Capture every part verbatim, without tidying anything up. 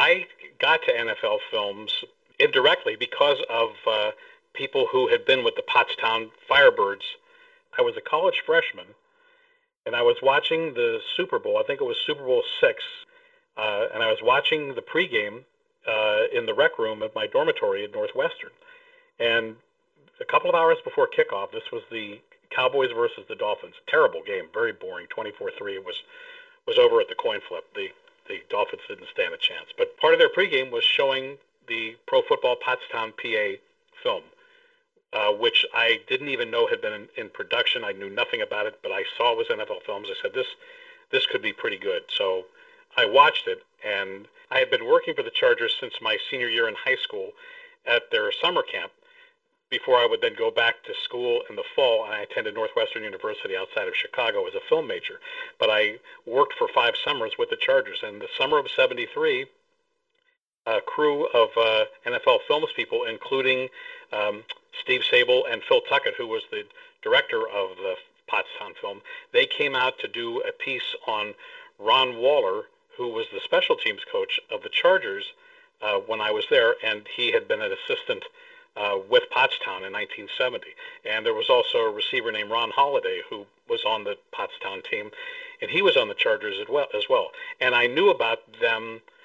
I got to N F L films indirectly because of uh, people who had been with the Pottstown Firebirds. I was a college freshman, and I was watching the Super Bowl. I think it was Super Bowl six, uh, and I was watching the pregame uh, in the rec room of my dormitory at Northwestern. And a couple of hours before kickoff, this was the Cowboys versus the Dolphins. Terrible game, very boring, twenty-four three. It was was over at the coin flip. The the Dolphins didn't stand a chance. But part of their pregame was showing the Pro Football Pottstown, P A film, uh, which I didn't even know had been in, in production. I knew nothing about it, but I saw it was N F L films. I said, this this could be pretty good. So I watched it, and I had been working for the Chargers since my senior year in high school at their summer camp, before I would then go back to school in the fall, and I attended Northwestern University outside of Chicago as a film major. But I worked for five summers with the Chargers. And the summer of seventy-three, a crew of uh, N F L films people, including um, Steve Sabol and Phil Tuckett, who was the director of the Pottstown film, they came out to do a piece on Ron Waller, who was the special teams coach of the Chargers uh, when I was there, and he had been an assistant Uh, with Pottstown in nineteen seventy. And there was also a receiver named Ron Holiday who was on the Pottstown team, and he was on the Chargers as well. As well. And I knew about them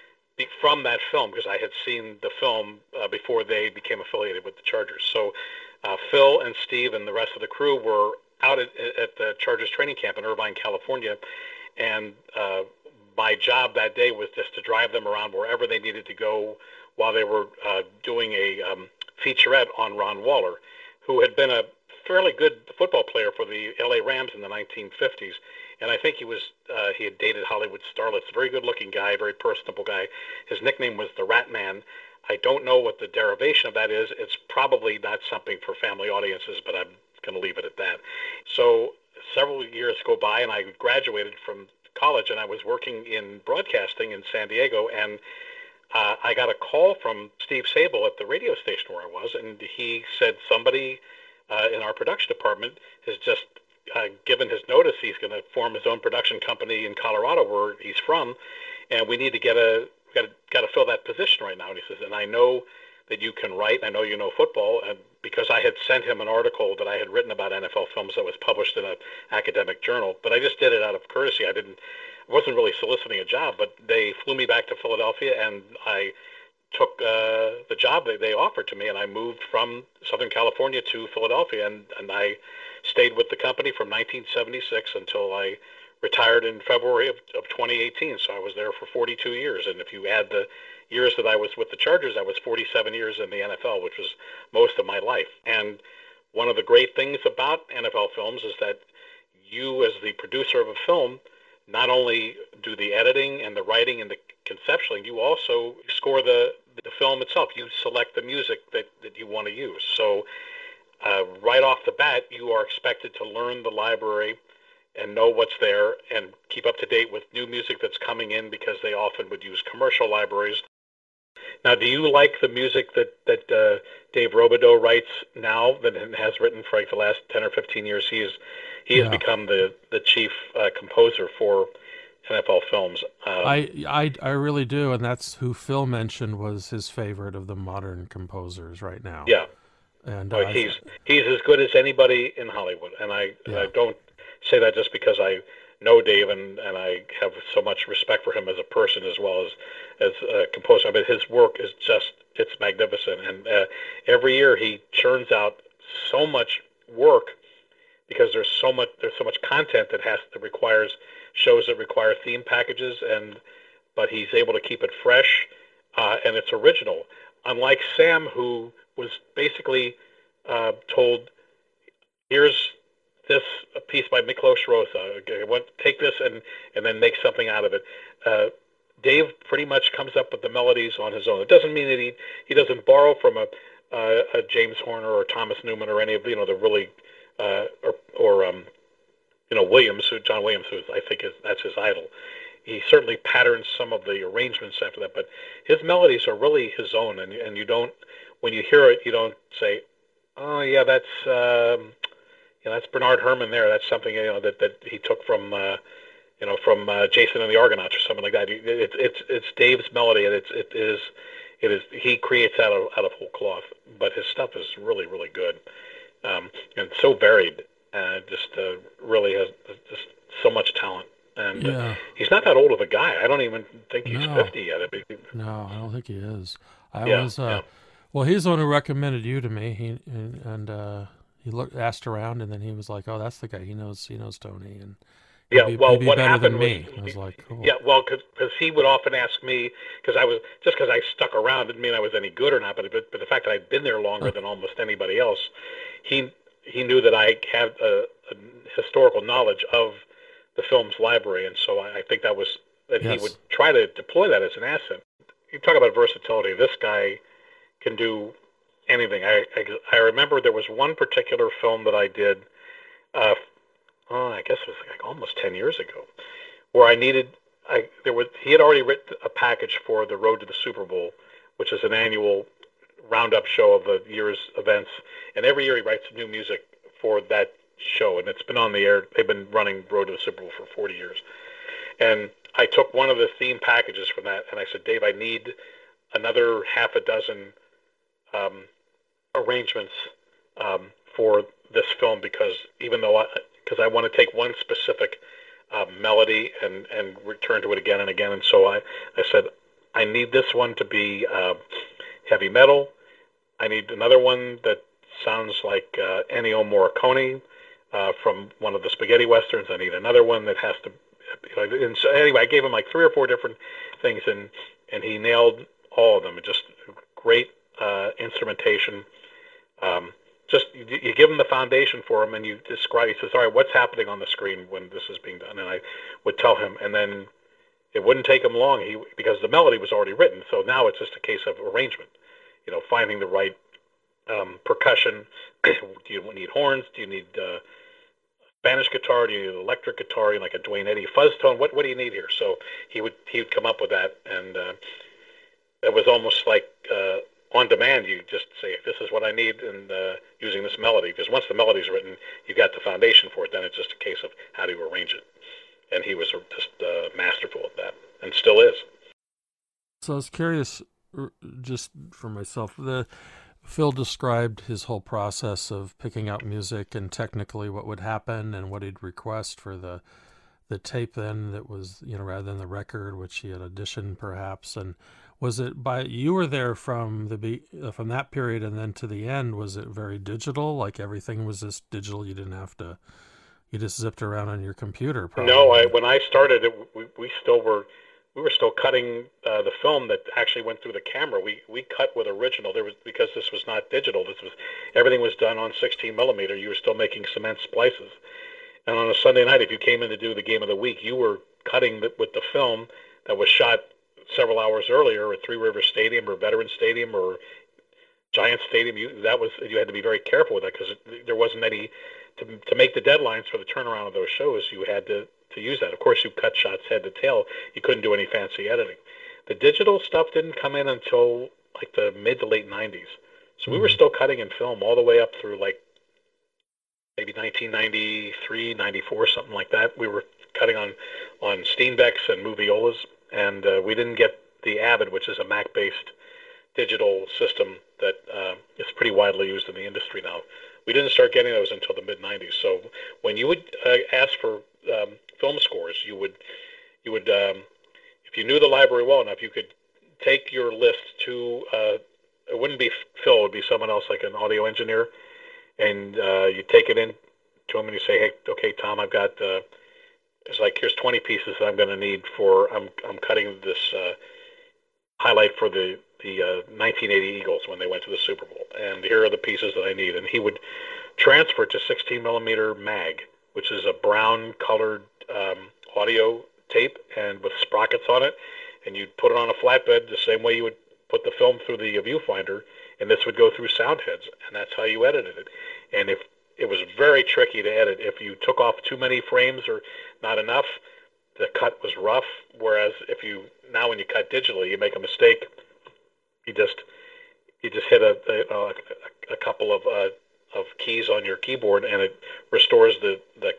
from that film because I had seen the film uh, before they became affiliated with the Chargers. So uh, Phil and Steve and the rest of the crew were out at, at the Chargers training camp in Irvine, California, and uh, my job that day was just to drive them around wherever they needed to go while they were uh, doing a um, featurette on Ron Waller, who had been a fairly good football player for the L A Rams in the nineteen fifties. And I think he was uh, he had dated Hollywood starlets. Very good-looking guy, very personable guy. His nickname was the Rat Man. I don't know what the derivation of that is. It's probably not something for family audiences, but I'm going to leave it at that. So several years go by, and I graduated from college, and I was working in broadcasting in San Diego, and Uh, I got a call from Steve Sabol at the radio station where I was, and he said somebody uh, in our production department has just uh, given his notice. He's going to form his own production company in Colorado, where he's from, and we need to get a got to got to fill that position right now. And he says, and I know that you can write. I know you know football, and because I had sent him an article that I had written about N F L films that was published in an academic journal, but I just did it out of courtesy. I didn't. wasn't really soliciting a job, but they flew me back to Philadelphia, and I took uh, the job that they offered to me, and I moved from Southern California to Philadelphia, and, and I stayed with the company from nineteen seventy-six until I retired in February of, of twenty eighteen. So I was there for forty-two years, and if you add the years that I was with the Chargers, I was forty-seven years in the N F L, which was most of my life. And one of the great things about N F L films is that you, as the producer of a film, not only do the editing and the writing and the conceptualing, you also score the, the film itself. You select the music that, that you want to use. So uh, right off the bat, you are expected to learn the library and know what's there and keep up to date with new music that's coming in, because they often would use commercial libraries. Now, do you like the music that, that uh, Dave Robideau writes now, that has written for like the last ten or fifteen years? He is He has yeah. become the the chief uh, composer for N F L films. Um, I, I I really do, and that's who Phil mentioned was his favorite of the modern composers right now. Yeah, and oh, uh, he's he's as good as anybody in Hollywood, and I, yeah. I don't say that just because I know Dave and, and I have so much respect for him as a person as well as as a composer. I mean, his work is just it's magnificent, and uh, every year he churns out so much work, because there's so much there's so much content that has that requires shows that require theme packages, and but he's able to keep it fresh uh, and it's original. Unlike Sam, who was basically uh, told, "Here's this piece by Miklos Rosa. Okay, take this and and then make something out of it." Uh, Dave pretty much comes up with the melodies on his own. It doesn't mean that he he doesn't borrow from a, uh, a James Horner or Thomas Newman or any of you know the really Uh, or, or um, you know, Williams, who John Williams, who I think is that's his idol. He certainly patterns some of the arrangements after that, but his melodies are really his own, and and you don't, when you hear it, you don't say, oh yeah, that's um, you know, that's Bernard Herrmann there. That's something you know that, that he took from uh, you know, from uh, Jason and the Argonauts or something like that. It's it's it's Dave's melody, and it's it is it is he creates out of out of whole cloth. But his stuff is really really good, um, and so varied. Uh, just uh, really has just so much talent. And uh, Yeah. he's not that old of a guy. I don't even think he's No. fifty yet. I mean, No, I don't think he is. I yeah, was, uh, yeah. well, he's the one who recommended you to me. He and, and uh, he looked, asked around, and then he was like, "Oh, that's the guy. He knows, he knows Tony, and he'd Yeah, be, well, he'd be what better happened than was, me." I was like, yeah, "Cool." well, because he would often ask me, because I was, just because I stuck around didn't mean I was any good or not, but, but, but the fact that I'd been there longer than almost anybody else, he he knew that I had a, a historical knowledge of the film's library, and so I, I think that was, that he would Yes. try to deploy that as an asset. You talk about versatility. This guy can do anything. I, I, I remember there was one particular film that I did, uh, oh, I guess it was like almost ten years ago, where I needed, I there was he had already written a package for the Road to the Super Bowl, which is an annual roundup show of the year's events, and every year he writes new music for that show, and it's been on the air. They've been running Road to the Super Bowl for forty years, and I took one of the theme packages from that, and I said, Dave, I need another half a dozen um, arrangements um, for this film, because even though I, because I want to take one specific uh, melody and, and return to it again and again. And so I, I said, I need this one to be uh, heavy metal. I need another one that sounds like uh, Ennio Morricone uh, from one of the spaghetti westerns. I need another one that has to, you know, and so anyway, I gave him like three or four different things, and, and he nailed all of them. Just great uh, instrumentation. Um, just you, you give him the foundation for him, and you describe. He says, "All right, what's happening on the screen when this is being done?" And I would tell him, and then it wouldn't take him long. He because the melody was already written, so now it's just a case of arrangement. You know, finding the right um, percussion. Do you need horns? Do you need uh, Spanish guitar? Do you need electric guitar? You know, like a Dwayne Eddy fuzz tone? What what do you need here? So he would he would come up with that, and uh, it was almost like uh, on demand. You just say, this is what I need, and uh, using this melody, because once the melody's written, you got the foundation for it. Then it's just a case of how do you arrange it. And he was just uh, masterful at that, and still is. So I was curious, just for myself, the Phil described his whole process of picking out music and technically what would happen and what he'd request for the the tape then that was, you know, rather than the record, which he had auditioned perhaps. And was it by, you were there from the be from that period and then to the end, was it very digital? Like everything was just digital, you didn't have to, you just zipped around on your computer No, I, probably. when I started, it, we, we still were we were still cutting uh, the film that actually went through the camera. We we cut with original. There was, because this was not digital. This was, everything was done on sixteen millimeter. You were still making cement splices. And on a Sunday night, if you came in to do the game of the week, you were cutting the, with the film that was shot several hours earlier at Three Rivers Stadium or Veterans Stadium or Giant Stadium. You that was you had to be very careful with that, because there wasn't any to to make the deadlines for the turnaround of those shows. You had to to use that. Of course, you cut shots head to tail. You couldn't do any fancy editing. The digital stuff didn't come in until like the mid to late nineties. So we were Mm-hmm. still cutting in film all the way up through like maybe nineteen ninety-three, ninety-four, something like that. We were cutting on on Steenbecks and Moviolas, and uh, we didn't get the Avid, which is a Mac-based digital system that uh, is pretty widely used in the industry now. We didn't start getting those until the mid nineties. So when you would uh, ask for um, film scores, you would you would um, if you knew the library well enough, you could take your list to uh, it wouldn't be Phil, it would be someone else, like an audio engineer, and uh, you take it in to him and you say, hey, okay, Tom, I've got uh, it's like, here's twenty pieces that I'm going to need for I'm I'm cutting this uh, highlight for the the uh, nineteen eighty Eagles when they went to the Super Bowl, and here are the pieces that I need. And he would transfer to sixteen millimeter mag, which is a brown colored um, audio tape and with sprockets on it, and you'd put it on a flatbed the same way you would put the film through the viewfinder, and this would go through sound heads, and that's how you edited it. And if it was very tricky to edit, if you took off too many frames or not enough, the cut was rough. Whereas if you now when you cut digitally, you make a mistake, you just you just hit a a, a couple of uh, of keys on your keyboard, and it restores the the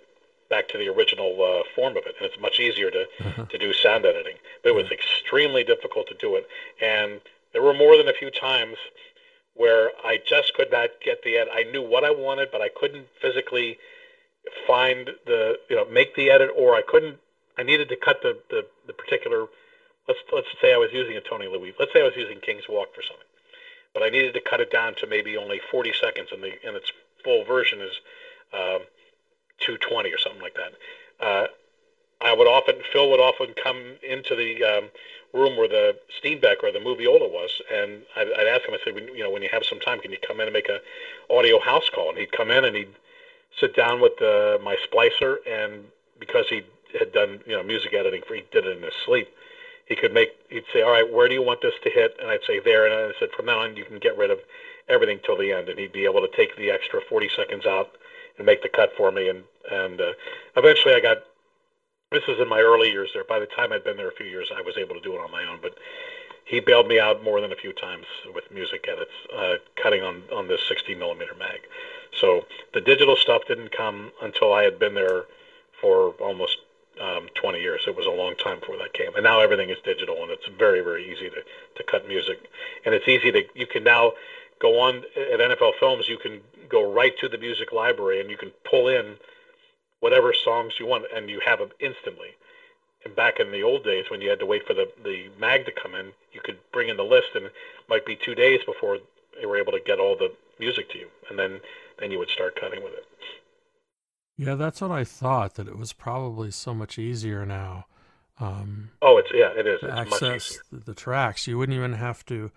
back to the original uh, form of it, and it's much easier to, to do sound editing. But it was Yeah. extremely difficult to do it, and there were more than a few times where I just could not get the edit. I knew what I wanted, but I couldn't physically find the, you know, make the edit, or I couldn't, I needed to cut the, the, the particular, let's let's say I was using a Tony Louise, let's say I was using King's Walk for something, but I needed to cut it down to maybe only forty seconds, and the and its full version is um, two twenty or something like that. Uh, I would often, Phil would often come into the um, room where the Steenbeck or the Moviola was, and I'd, I'd ask him, I said, when, you know, when you have some time, can you come in and make a audio house call? And he'd come in and he'd sit down with uh, my splicer, and because he had done, you know, music editing, for, he did it in his sleep, he could make, he'd say, all right, where do you want this to hit? And I'd say there, and I said, from now on, you can get rid of everything till the end, and he'd be able to take the extra forty seconds out and make the cut for me, and, and uh, eventually I got, this was in my early years there. By the time I'd been there a few years, I was able to do it on my own. But he bailed me out more than a few times with music edits, uh, cutting on, on this sixty millimeter mag. So the digital stuff didn't come until I had been there for almost um, twenty years. It was a long time before that came. And now everything is digital, and it's very, very easy to, to cut music. And it's easy to, you can now go on at N F L Films, you can go right to the music library, and you can pull in whatever songs you want, and you have them instantly. And back in the old days, when you had to wait for the, the mag to come in, you could bring in the list, and it might be two days before they were able to get all the music to you, and then, then you would start cutting with it. Yeah, that's what I thought, that it was probably so much easier now. Um, oh, it's yeah, it is. to It's access much easier. the, the tracks. You wouldn't even have to,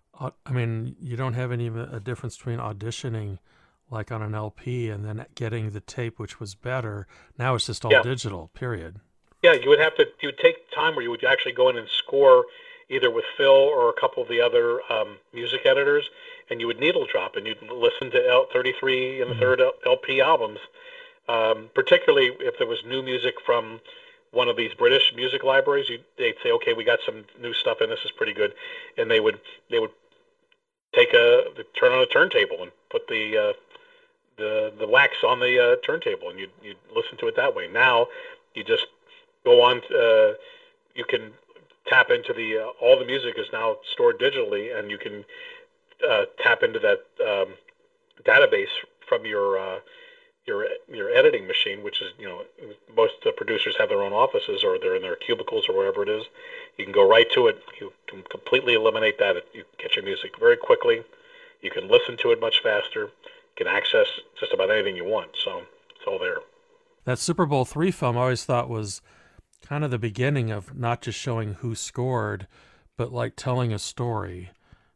I mean, you don't have any a difference between auditioning like on an L P and then getting the tape, which was better. Now it's just all Yeah. digital, period. Yeah, you would have to, you would take time where you would actually go in and score either with Phil or a couple of the other um, music editors, and you would needle drop, and you'd listen to L thirty-three and the mm-hmm. third L P albums, um, particularly if there was new music from one of these British music libraries. You, they'd say, okay, we got some new stuff, and this is pretty good, and they would they would take a turn on a turntable and put the uh, the the wax on the uh, turntable, and you you listen to it that way. Now you just go on. Uh, you can tap into the uh, all the music is now stored digitally, and you can uh, tap into that um, database from your uh, your your editing machine, which is, you know, most uh, producers have their own offices, or they're in their cubicles or wherever it is. You can go right to it. You can completely eliminate that. You get your music very quickly. You can listen to it much faster. You can access just about anything you want. So it's all there. That Super Bowl three film I always thought was kind of the beginning of not just showing who scored, but like telling a story.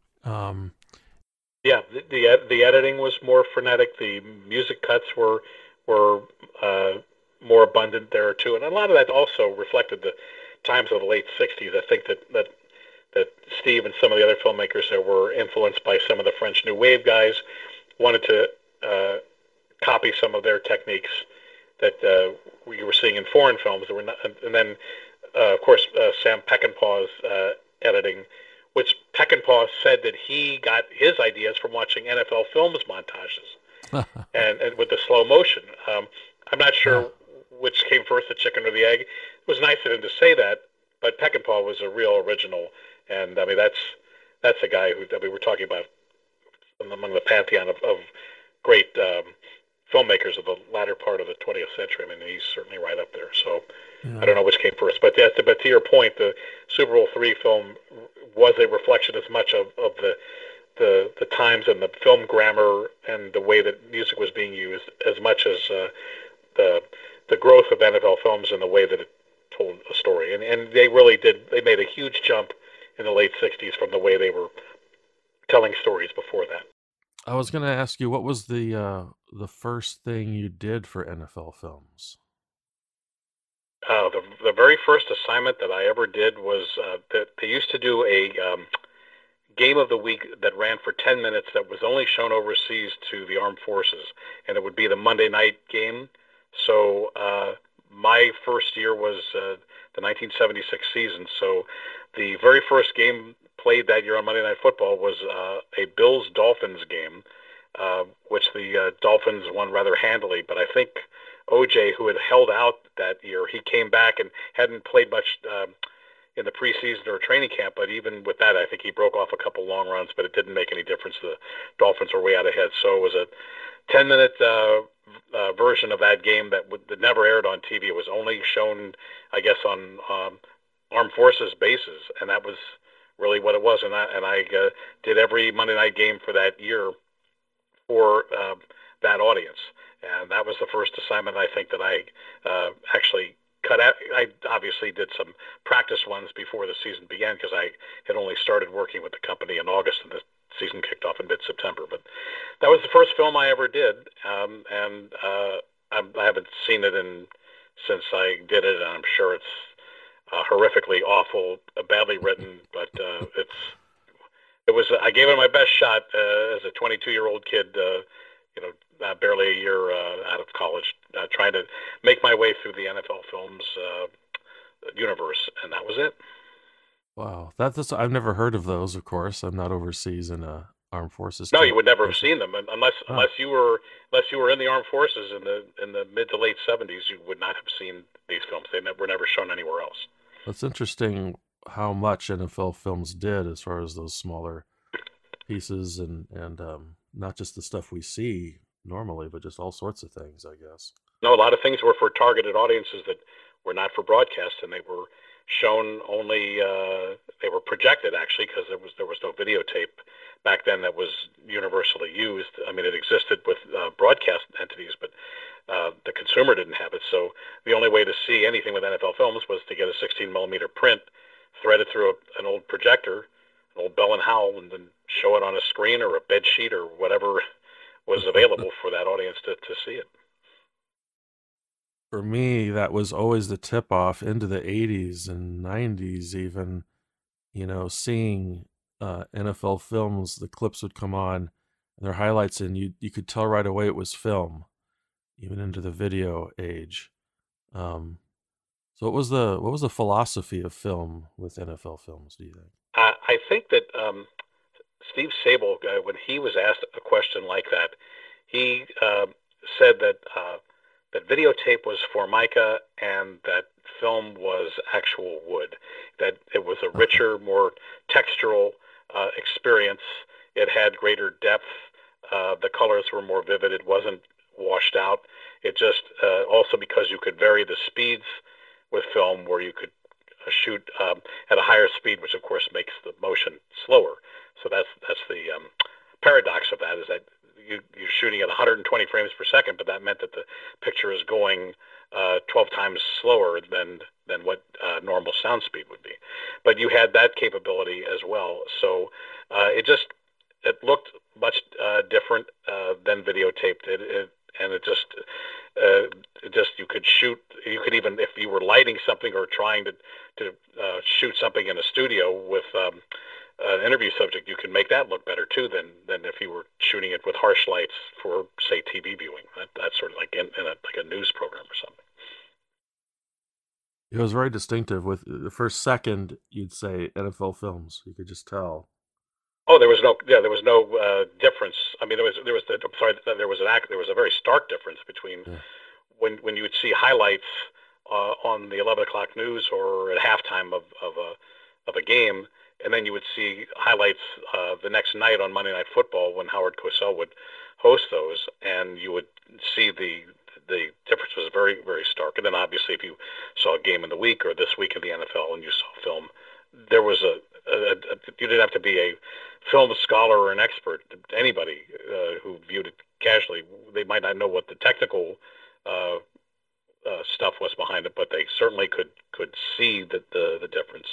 Um, yeah, the, the the editing was more frenetic. The music cuts were were uh, more abundant there too, and a lot of that also reflected the times of the late sixties. I think that that that Steve and some of the other filmmakers that were influenced by some of the French New Wave guys wanted to uh, copy some of their techniques that uh, we were seeing in foreign films. That were not, and then, uh, of course, uh, Sam Peckinpah's uh, editing, which Peckinpah said that he got his ideas from watching N F L Films montages, and, and with the slow motion. Um, I'm not sure yeah. which came first, the chicken or the egg. It was nice of him to say that, but Peckinpah was a real original, and I mean that's that's a guy who I mean we're talking about among the pantheon of, of great um, filmmakers of the latter part of the twentieth century. I mean, he's certainly right up there. So yeah. I don't know which came first, but yeah, but to your point, the Super Bowl three film was a reflection as much of, of the, the the times and the film grammar and the way that music was being used, as much as uh, the the growth of N F L Films and the way that it told a story. And and they really did. They made a huge jump in the late sixties from the way they were telling stories before that. I was going to ask you, what was the uh, the first thing you did for N F L Films? Uh, the the very first assignment that I ever did was uh, that they used to do a um, game of the week that ran for ten minutes that was only shown overseas to the armed forces, and it would be the Monday night game. So uh, my first year was uh, the nineteen seventy-six season. So the very first game played that year on Monday Night Football was uh, a Bills-Dolphins game, uh, which the uh, Dolphins won rather handily. But I think O J, who had held out that year. He came back and hadn't played much um, in the preseason or training camp, but even with that, I think he broke off a couple long runs, but it didn't make any difference. The Dolphins were way out ahead, so it was a ten-minute uh, uh, version of that game that, would, that never aired on T V. It was only shown, I guess, on um, Armed Forces bases, and that was really what it was. And I, and I uh, did every Monday night game for that year for uh, that audience, and that was the first assignment I think that I uh, actually cut out. I obviously did some practice ones before the season began because I had only started working with the company in August, and the season kicked off in mid-September. But that was the first film I ever did, um, and uh, I, I haven't seen it in since I did it, and I'm sure it's uh, horrifically awful, uh, badly written, but uh, it's it was. I gave it my best shot uh, as a twenty-two-year-old kid, uh, you know, uh, barely a year uh, out of college, uh, trying to make my way through the N F L films uh, universe, and that was it. Wow, that's I've never heard of those. Of course, I'm not overseas in uh, armed forces. No, Too. you would never have seen them unless Oh. unless you were unless you were in the armed forces in the in the mid to late seventies. You would not have seen these films. They never, were never shown anywhere else. That's interesting how much N F L films did as far as those smaller pieces and and um, not just the stuff we see normally, but just all sorts of things, I guess. No, a lot of things were for targeted audiences that were not for broadcast, and they were shown only. Uh, they were projected actually because there was there was no videotape back then that was universally used. I mean, it existed with uh, broadcast entities, but uh, the consumer didn't have it. So the only way to see anything with N F L films was to get a sixteen millimeter print, thread it through a, an old projector, an old Bell and Howell, and then show it on a screen or a bed sheet or whatever was available for that audience to, to see it. For me, that was always the tip off into the eighties and nineties, even, you know, seeing uh, N F L films, the clips would come on and their highlights, and you, you could tell right away it was film, even into the video age. Um, so what was the what was the philosophy of film with N F L films, do you think? Uh, I think that um, Steve Sabol, uh, when he was asked a question like that, he uh, said that uh, that videotape was formica and that film was actual wood, that it was a richer, more textural uh, experience. It had greater depth. Uh, the colors were more vivid. It wasn't washed out. It just uh, also because you could vary the speeds with film, where you could uh, shoot um, at a higher speed, which of course makes the motion slower. So that's that's the um, paradox of that, is that you, you're shooting at one hundred twenty frames per second, but that meant that the picture is going uh, twelve times slower than than what uh, normal sound speed would be. But you had that capability as well. So uh, it just it looked much uh, different uh, than videotaped. It, it and it just uh, it just you could shoot. You could even, if you were lighting something or trying to to uh, shoot something in a studio with um, an interview subject, you can make that look better too than than if you were shooting it with harsh lights for, say, T V viewing. That, that's sort of like in, in a, like a news program or something. It was very distinctive. With the first second, you'd say N F L films. You could just tell. Oh, there was no, yeah, there was no uh, difference. I mean, there was, there was, the, I'm sorry, there was an act, there was a very stark difference between Yeah. when when you would see highlights uh, on the eleven o'clock news or at halftime of of a of a game, and then you would see highlights uh, the next night on Monday Night Football when Howard Cosell would host those, and you would see the the difference was very, very stark. And then obviously, if you saw a game in the week or this week in the N F L and you saw film, there was a, a, a you didn't have to be a film scholar or an expert. Anybody uh, who viewed it casually, they might not know what the technical uh, uh, stuff was behind it, but they certainly could could see the the, the difference.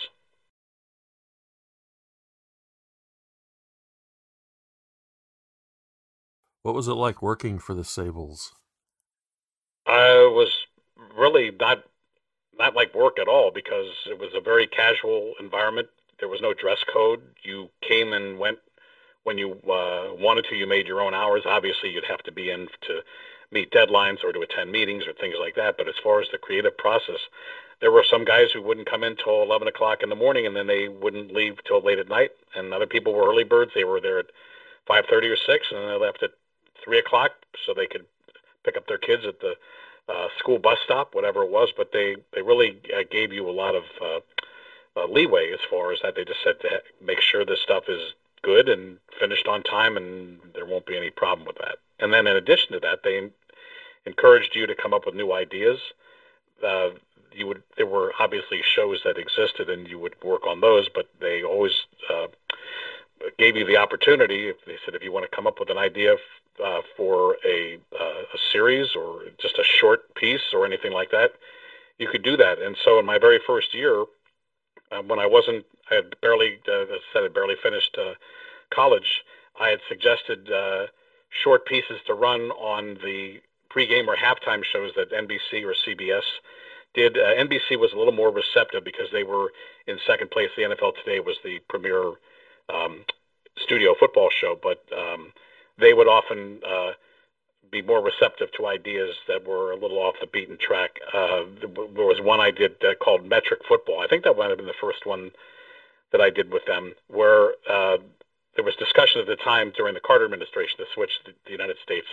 What was it like working for the Sabols? I was really not not like work at all because it was a very casual environment. There was no dress code. You came and went when you uh, wanted to. You made your own hours. Obviously, you'd have to be in to meet deadlines or to attend meetings or things like that. But as far as the creative process, there were some guys who wouldn't come in till eleven o'clock in the morning, and then they wouldn't leave till late at night. And other people were early birds. They were there at five thirty or six, and then they left at three o'clock so they could pick up their kids at the uh, school bus stop, whatever it was. But they they really uh, gave you a lot of uh, uh, leeway as far as that. They just said to make sure this stuff is good and finished on time, and there won't be any problem with that. And then in addition to that, they encouraged you to come up with new ideas. Uh, you would there were obviously shows that existed, and you would work on those, but they always uh, gave you the opportunity. If they said if you want to come up with an idea uh, for a uh, a series or just a short piece or anything like that, you could do that. And so in my very first year, uh, when I wasn't, I had barely, uh, as I said, I barely finished uh, college. I had suggested uh, short pieces to run on the pregame or halftime shows that N B C or C B S did. Uh, N B C was a little more receptive because they were in second place. The N F L Today was the premier um, studio football show, but um, they would often uh, be more receptive to ideas that were a little off the beaten track. Uh, there was one I did uh, called Metric Football. I think that might have been the first one that I did with them, where uh, there was discussion at the time during the Carter administration to switch the, the United States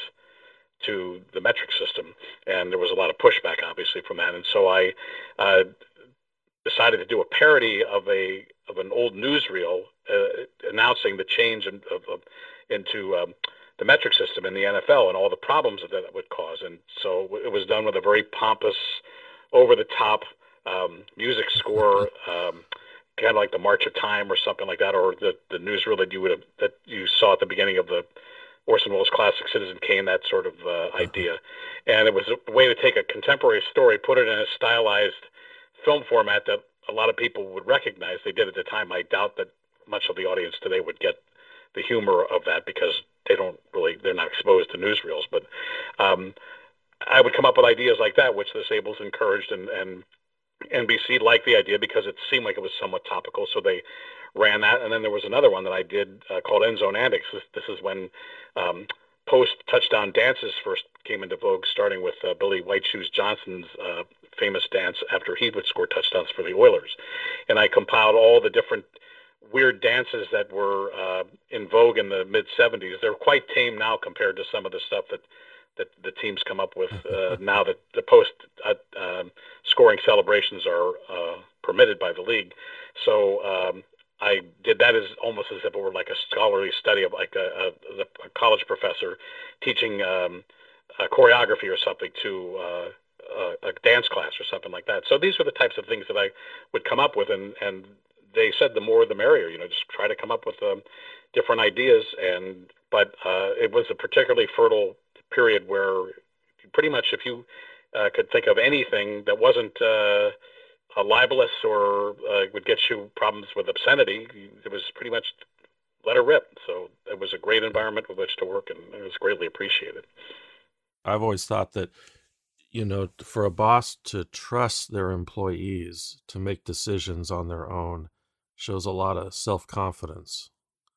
to the metric system, and there was a lot of pushback, obviously, from that. And so I uh, decided to do a parody of a of an old newsreel uh, announcing the change in, of, of, into um, the metric system in the N F L and all the problems that that would cause. And so it was done with a very pompous, over-the-top um, music score, um, kind of like the March of Time or something like that, or the the newsreel that you would have, that you saw at the beginning of the Orson Welles classic Citizen Kane, that sort of uh, idea. And it was a way to take a contemporary story, put it in a stylized film format that a lot of people would recognize. They did at the time. I doubt that much of the audience today would get the humor of that because they don't really, they're not exposed to newsreels. But um, I would come up with ideas like that, which the Sabals encouraged, and, and N B C liked the idea because it seemed like it was somewhat topical. So they ran that. And then there was another one that I did uh, called End Zone Antics. This, this is when um, post-touchdown dances first came into vogue, starting with uh, Billy White Shoes Johnson's uh, famous dance after he would score touchdowns for the Oilers. And I compiled all the different weird dances that were uh, in vogue in the mid-seventies. They're quite tame now compared to some of the stuff that, that the teams come up with uh, now that the post-scoring uh, celebrations are uh, permitted by the league. So um, I did that as almost as if it were like a scholarly study of like a, a, a college professor teaching um, a choreography or something to uh, a, a dance class or something like that. So these were the types of things that I would come up with, and, and they said the more the merrier. You know, just try to come up with um, different ideas. And but uh, it was a particularly fertile period where pretty much if you uh, could think of anything that wasn't uh, a libelous or uh, would get you problems with obscenity, it was pretty much let her rip. So it was a great environment with which to work, and it was greatly appreciated. I've always thought that, you know, for a boss to trust their employees to make decisions on their own shows a lot of self-confidence,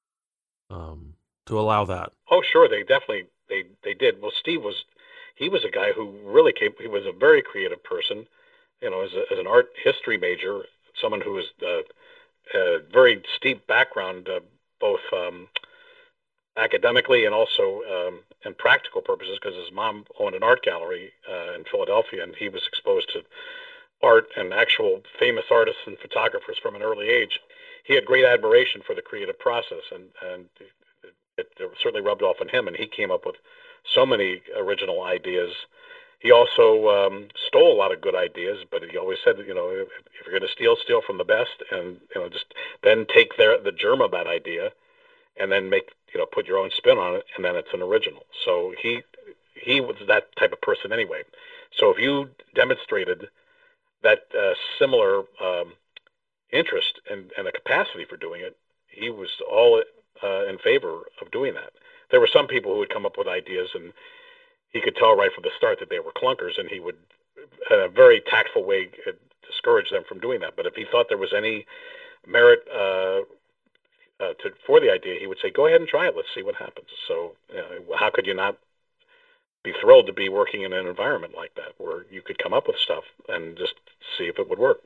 um, to allow that. Oh, sure. They definitely, they, they did. Well, Steve was, he was a guy who really came, he was a very creative person, you know, as, a, as an art history major, someone who was uh, a very steep background, uh, both um, academically and also um, in practical purposes, because his mom owned an art gallery uh, in Philadelphia, and he was exposed to art and actual famous artists and photographers from an early age. He had great admiration for the creative process, and, and it, it certainly rubbed off on him, and he came up with so many original ideas. He also um, stole a lot of good ideas, but he always said that, you know, if, if you're going to steal, steal from the best, and, you know, just then take their, the germ of that idea and then make, you know, put your own spin on it, and then it's an original. So he he was that type of person anyway. So if you demonstrated that uh, similar um, interest and, and a capacity for doing it, he was all uh, in favor of doing that. There were some people who would come up with ideas, and he could tell right from the start that they were clunkers, and he would, in a very tactful way, discourage them from doing that. But if he thought there was any merit uh, uh, to, for the idea, he would say, go ahead and try it. Let's see what happens. So you know, how could you not be thrilled to be working in an environment like that where you could come up with stuff and just see if it would work?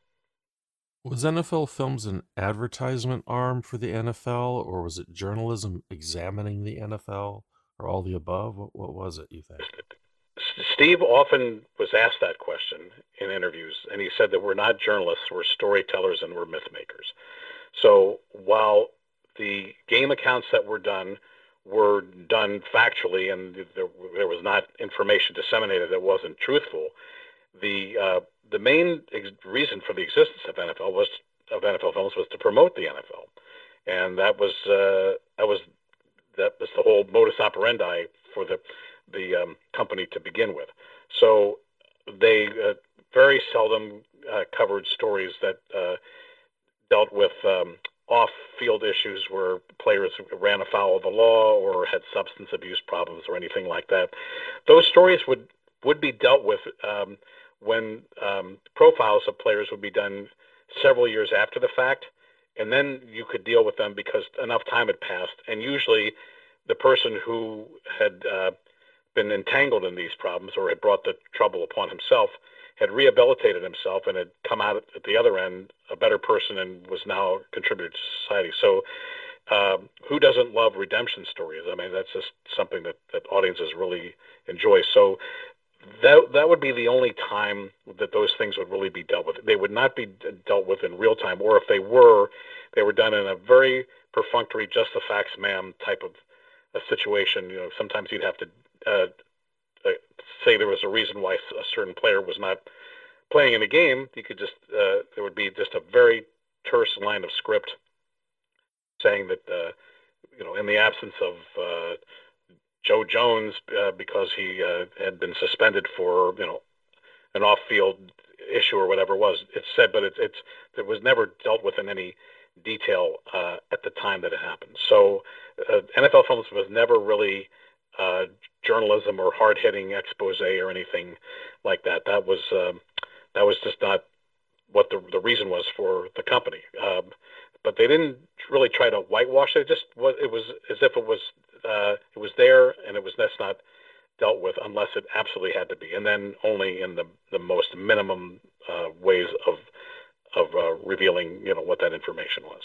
Was N F L Films an advertisement arm for the N F L, or was it journalism examining the N F L, or all the above? What, what was it, you think? Steve often was asked that question in interviews, and he said that we're not journalists, we're storytellers and we're myth makers. So while the game accounts that were done were done factually and there, there was not information disseminated that wasn't truthful, the uh, the main ex- reason for the existence of N F L was of N F L films was to promote the N F L, and that was uh, that was that was the whole modus operandi for the the um, company to begin with. So they uh, very seldom uh, covered stories that uh, dealt with um, off-field issues where players ran afoul of the law or had substance abuse problems or anything like that. Those stories would would be dealt with um, when um, profiles of players would be done several years after the fact, and then you could deal with them because enough time had passed, and usually the person who had uh, been entangled in these problems or had brought the trouble upon himself had rehabilitated himself and had come out at the other end a better person and was now a contributor to society. So um, who doesn't love redemption stories? I mean, that's just something that, that audiences really enjoy. So that that would be the only time that those things would really be dealt with. They would not be dealt with in real time, or if they were, they were done in a very perfunctory, just the facts, ma'am type of a situation. You know, sometimes you'd have to uh, uh, say there was a reason why a certain player was not playing in a game. You could just uh, there would be just a very terse line of script saying that uh, you know, in the absence of uh, Joe Jones, uh, because he uh, had been suspended for, you know, an off-field issue or whatever it was. It's said, but it's it's it was never dealt with in any detail uh, at the time that it happened. So uh, N F L Films was never really uh, journalism or hard-hitting expose or anything like that. That was um, that was just not what the the reason was for the company. Um, but they didn't really try to whitewash it. It just was it was as if it was. Uh, it was there, and it was that's not dealt with unless it absolutely had to be, and then only in the the most minimum uh, ways of of uh, revealing, you know, what that information was.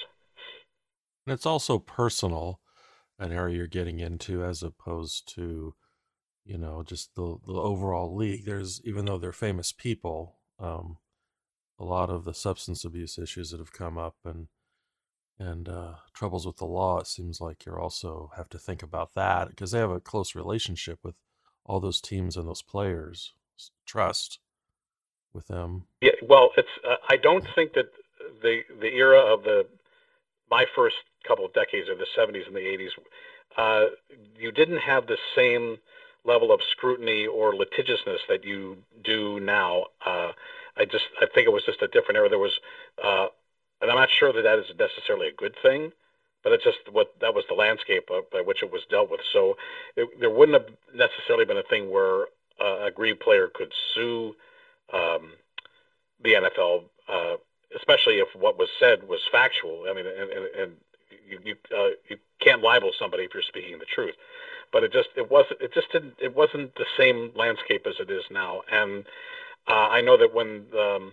And it's also personal, an area you're getting into, as opposed to, you know, just the the overall league. There's, even though they're famous people, um, a lot of the substance abuse issues that have come up and and uh, troubles with the law, it seems like you also have to think about that because they have a close relationship with all those teams and those players, trust with them. Yeah, well, it's uh, I don't think that the the era of the my first couple of decades of the seventies and the eighties, uh, you didn't have the same level of scrutiny or litigiousness that you do now. Uh, I just I think it was just a different era. There was. Uh, And I'm not sure that that is necessarily a good thing, but it's just what that was the landscape of, by which it was dealt with. So it, there wouldn't have necessarily been a thing where uh, a aggrieved player could sue um, the N F L, uh, especially if what was said was factual. I mean, and, and, and you you, uh, you can't libel somebody if you're speaking the truth. But it just it wasn't it just didn't it wasn't the same landscape as it is now. And uh, I know that when um,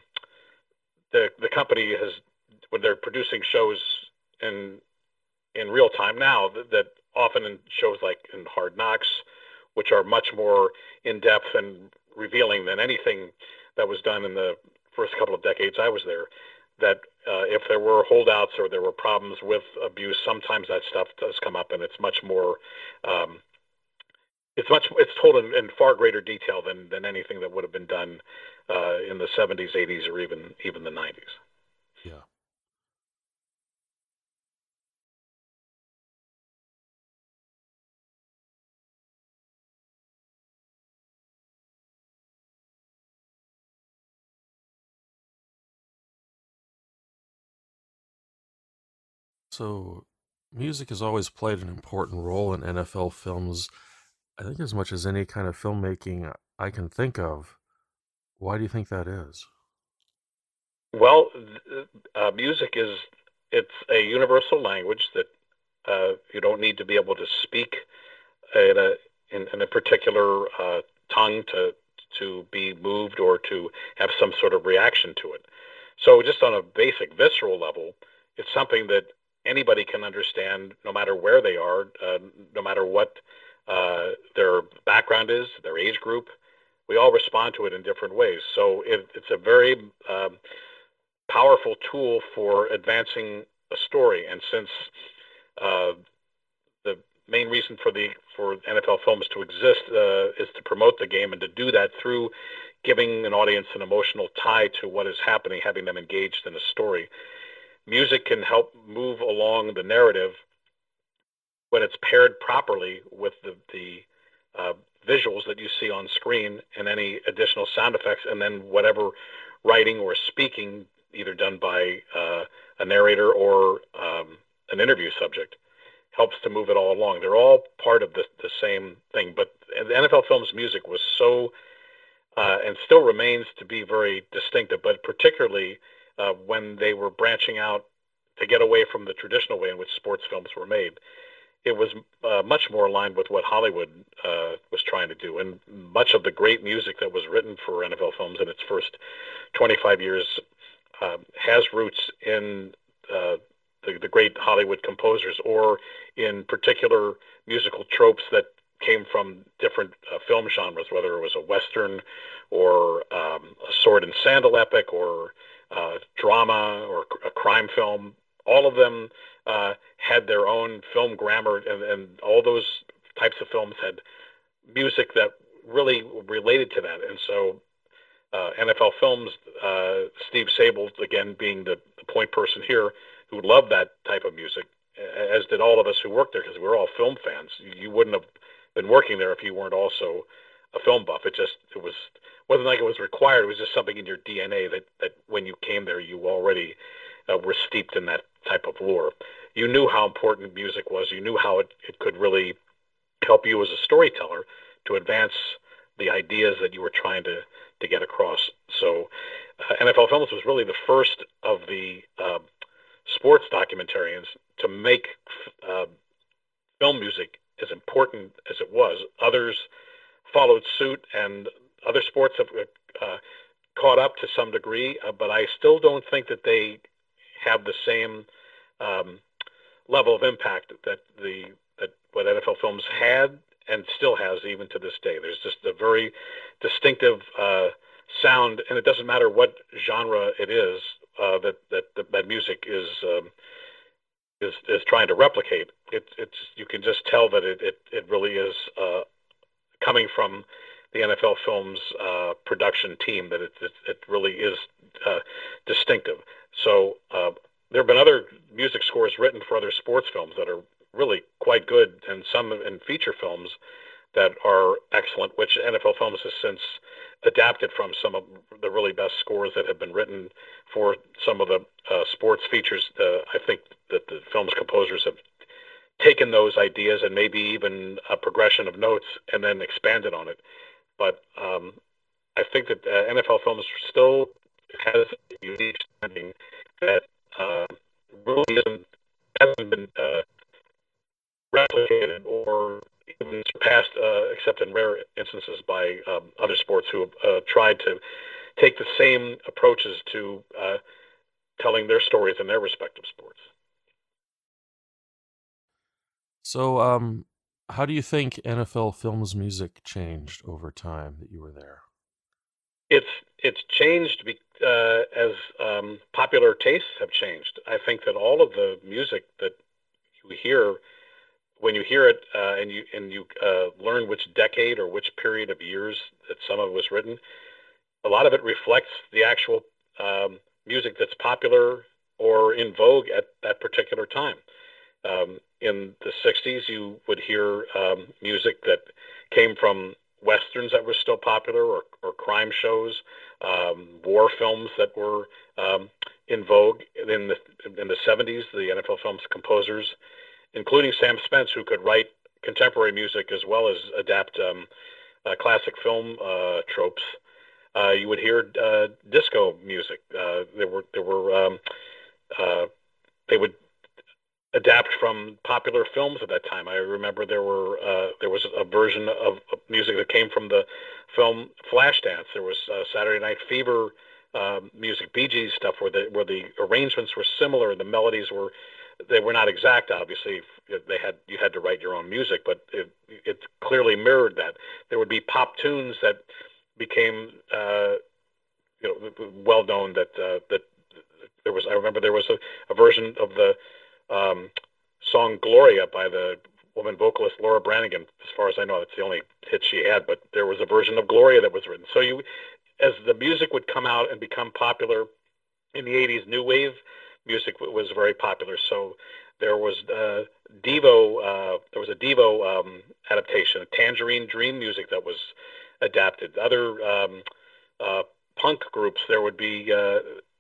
the the company has when they're producing shows in in real time now, that, that often in shows like in Hard Knocks, which are much more in depth and revealing than anything that was done in the first couple of decades I was there, that uh, if there were holdouts or there were problems with abuse, sometimes that stuff does come up, and it's much more um, it's much it's told in, in far greater detail than than anything that would have been done uh, in the seventies, eighties, or even even the nineties. Yeah. So, music has always played an important role in N F L films. I think as much as any kind of filmmaking I can think of. Why do you think that is? Well, uh, music is it's a universal language that uh, you don't need to be able to speak in a in, in a particular uh, tongue to to be moved or to have some sort of reaction to it. So just on a basic visceral level, it's something that anybody can understand, no matter where they are, uh, no matter what uh, their background is, their age group. we all respond to it in different ways. So it, it's a very um, powerful tool for advancing a story. And since uh, the main reason for the for N F L films to exist uh, is to promote the game, and to do that through giving an audience an emotional tie to what is happening, having them engaged in a story. Music can help move along the narrative when it's paired properly with the, the uh, visuals that you see on screen and any additional sound effects, and then whatever writing or speaking, either done by uh, a narrator or um, an interview subject, helps to move it all along. They're all part of the, the same thing. But the N F L films music was so, uh, and still remains to be very distinctive, but particularly uh, when they were branching out to get away from the traditional way in which sports films were made. It was uh, much more aligned with what Hollywood uh, was trying to do. And much of the great music that was written for N F L films in its first twenty-five years uh, has roots in uh, the, the great Hollywood composers, or in particular musical tropes that came from different uh, film genres, whether it was a Western or um, a sword and sandal epic, or uh, drama, or a crime film. All of them uh, had their own film grammar, and, and all those types of films had music that really related to that. And so uh, N F L films, uh, Steve Sabol, again, being the, the point person here, who loved that type of music, as did all of us who worked there, because we were all film fans. You wouldn't have been working there if you weren't also a film buff. It just, it was, wasn't like it was required. It was just something in your D N A that, that when you came there, you already uh, were steeped in that type of lore. You knew how important music was. You knew how it, it could really help you as a storyteller to advance the ideas that you were trying to, to get across. So uh, N F L Films was really the first of the uh, sports documentarians to make uh, film music as important as it was. Others followed suit, and other sports have uh, caught up to some degree, uh, but I still don't think that they have the same um, level of impact that the that what N F L Films had and still has even to this day. There's just a very distinctive uh, sound, and it doesn't matter what genre it is uh, that, that that that music is um, is is trying to replicate. It, it's you can just tell that it it, it really is uh, coming from the N F L Films uh, production team, that it it, it really is uh, distinctive. So uh, there have been other music scores written for other sports films that are really quite good, and some in feature films that are excellent, which N F L Films has since adapted from some of the really best scores that have been written for some of the uh, sports features. Uh, I think that the film's composers have taken those ideas and maybe even a progression of notes and then expanded on it. But um, I think that uh, N F L Films still has a unique standing that uh, really isn't, hasn't been uh, replicated or even surpassed, uh, except in rare instances, by um, other sports who have uh, tried to take the same approaches to uh, telling their stories in their respective sports. So, um, how do you think N F L Films music changed over time that you were there? It's it's changed be, uh, as um, popular tastes have changed. I think that all of the music that you hear, when you hear it uh, and you and you uh, learn which decade or which period of years that some of it was written, a lot of it reflects the actual um, music that's popular or in vogue at that particular time. Um, in the sixties, you would hear um, music that came from westerns that were still popular, or, or crime shows, um, war films that were um, in vogue. In the in the seventies, the N F L Films composers, including Sam Spence, who could write contemporary music as well as adapt um, uh, classic film uh, tropes. Uh, you would hear uh, disco music. Uh, there were there were um, uh, they would adapt from popular films at that time. I remember there were uh, there was a version of music that came from the film Flashdance. There was uh, Saturday Night Fever uh, music, Bee Gees stuff, where the where the arrangements were similar, the melodies were they were not exact. Obviously, they had you had to write your own music, but it, it clearly mirrored that. There would be pop tunes that became uh, you know well known that uh, that there was. I remember there was a, a version of the um, song "Gloria" by the woman vocalist Laura Branigan. As far as I know, that's the only hit she had. But there was a version of "Gloria" that was written. So you, as the music would come out and become popular in the eighties, new wave music was very popular. So there was uh, Devo. Uh, there was a Devo um, adaptation, Tangerine Dream music that was adapted. Other um, uh, punk groups, there would be. Uh,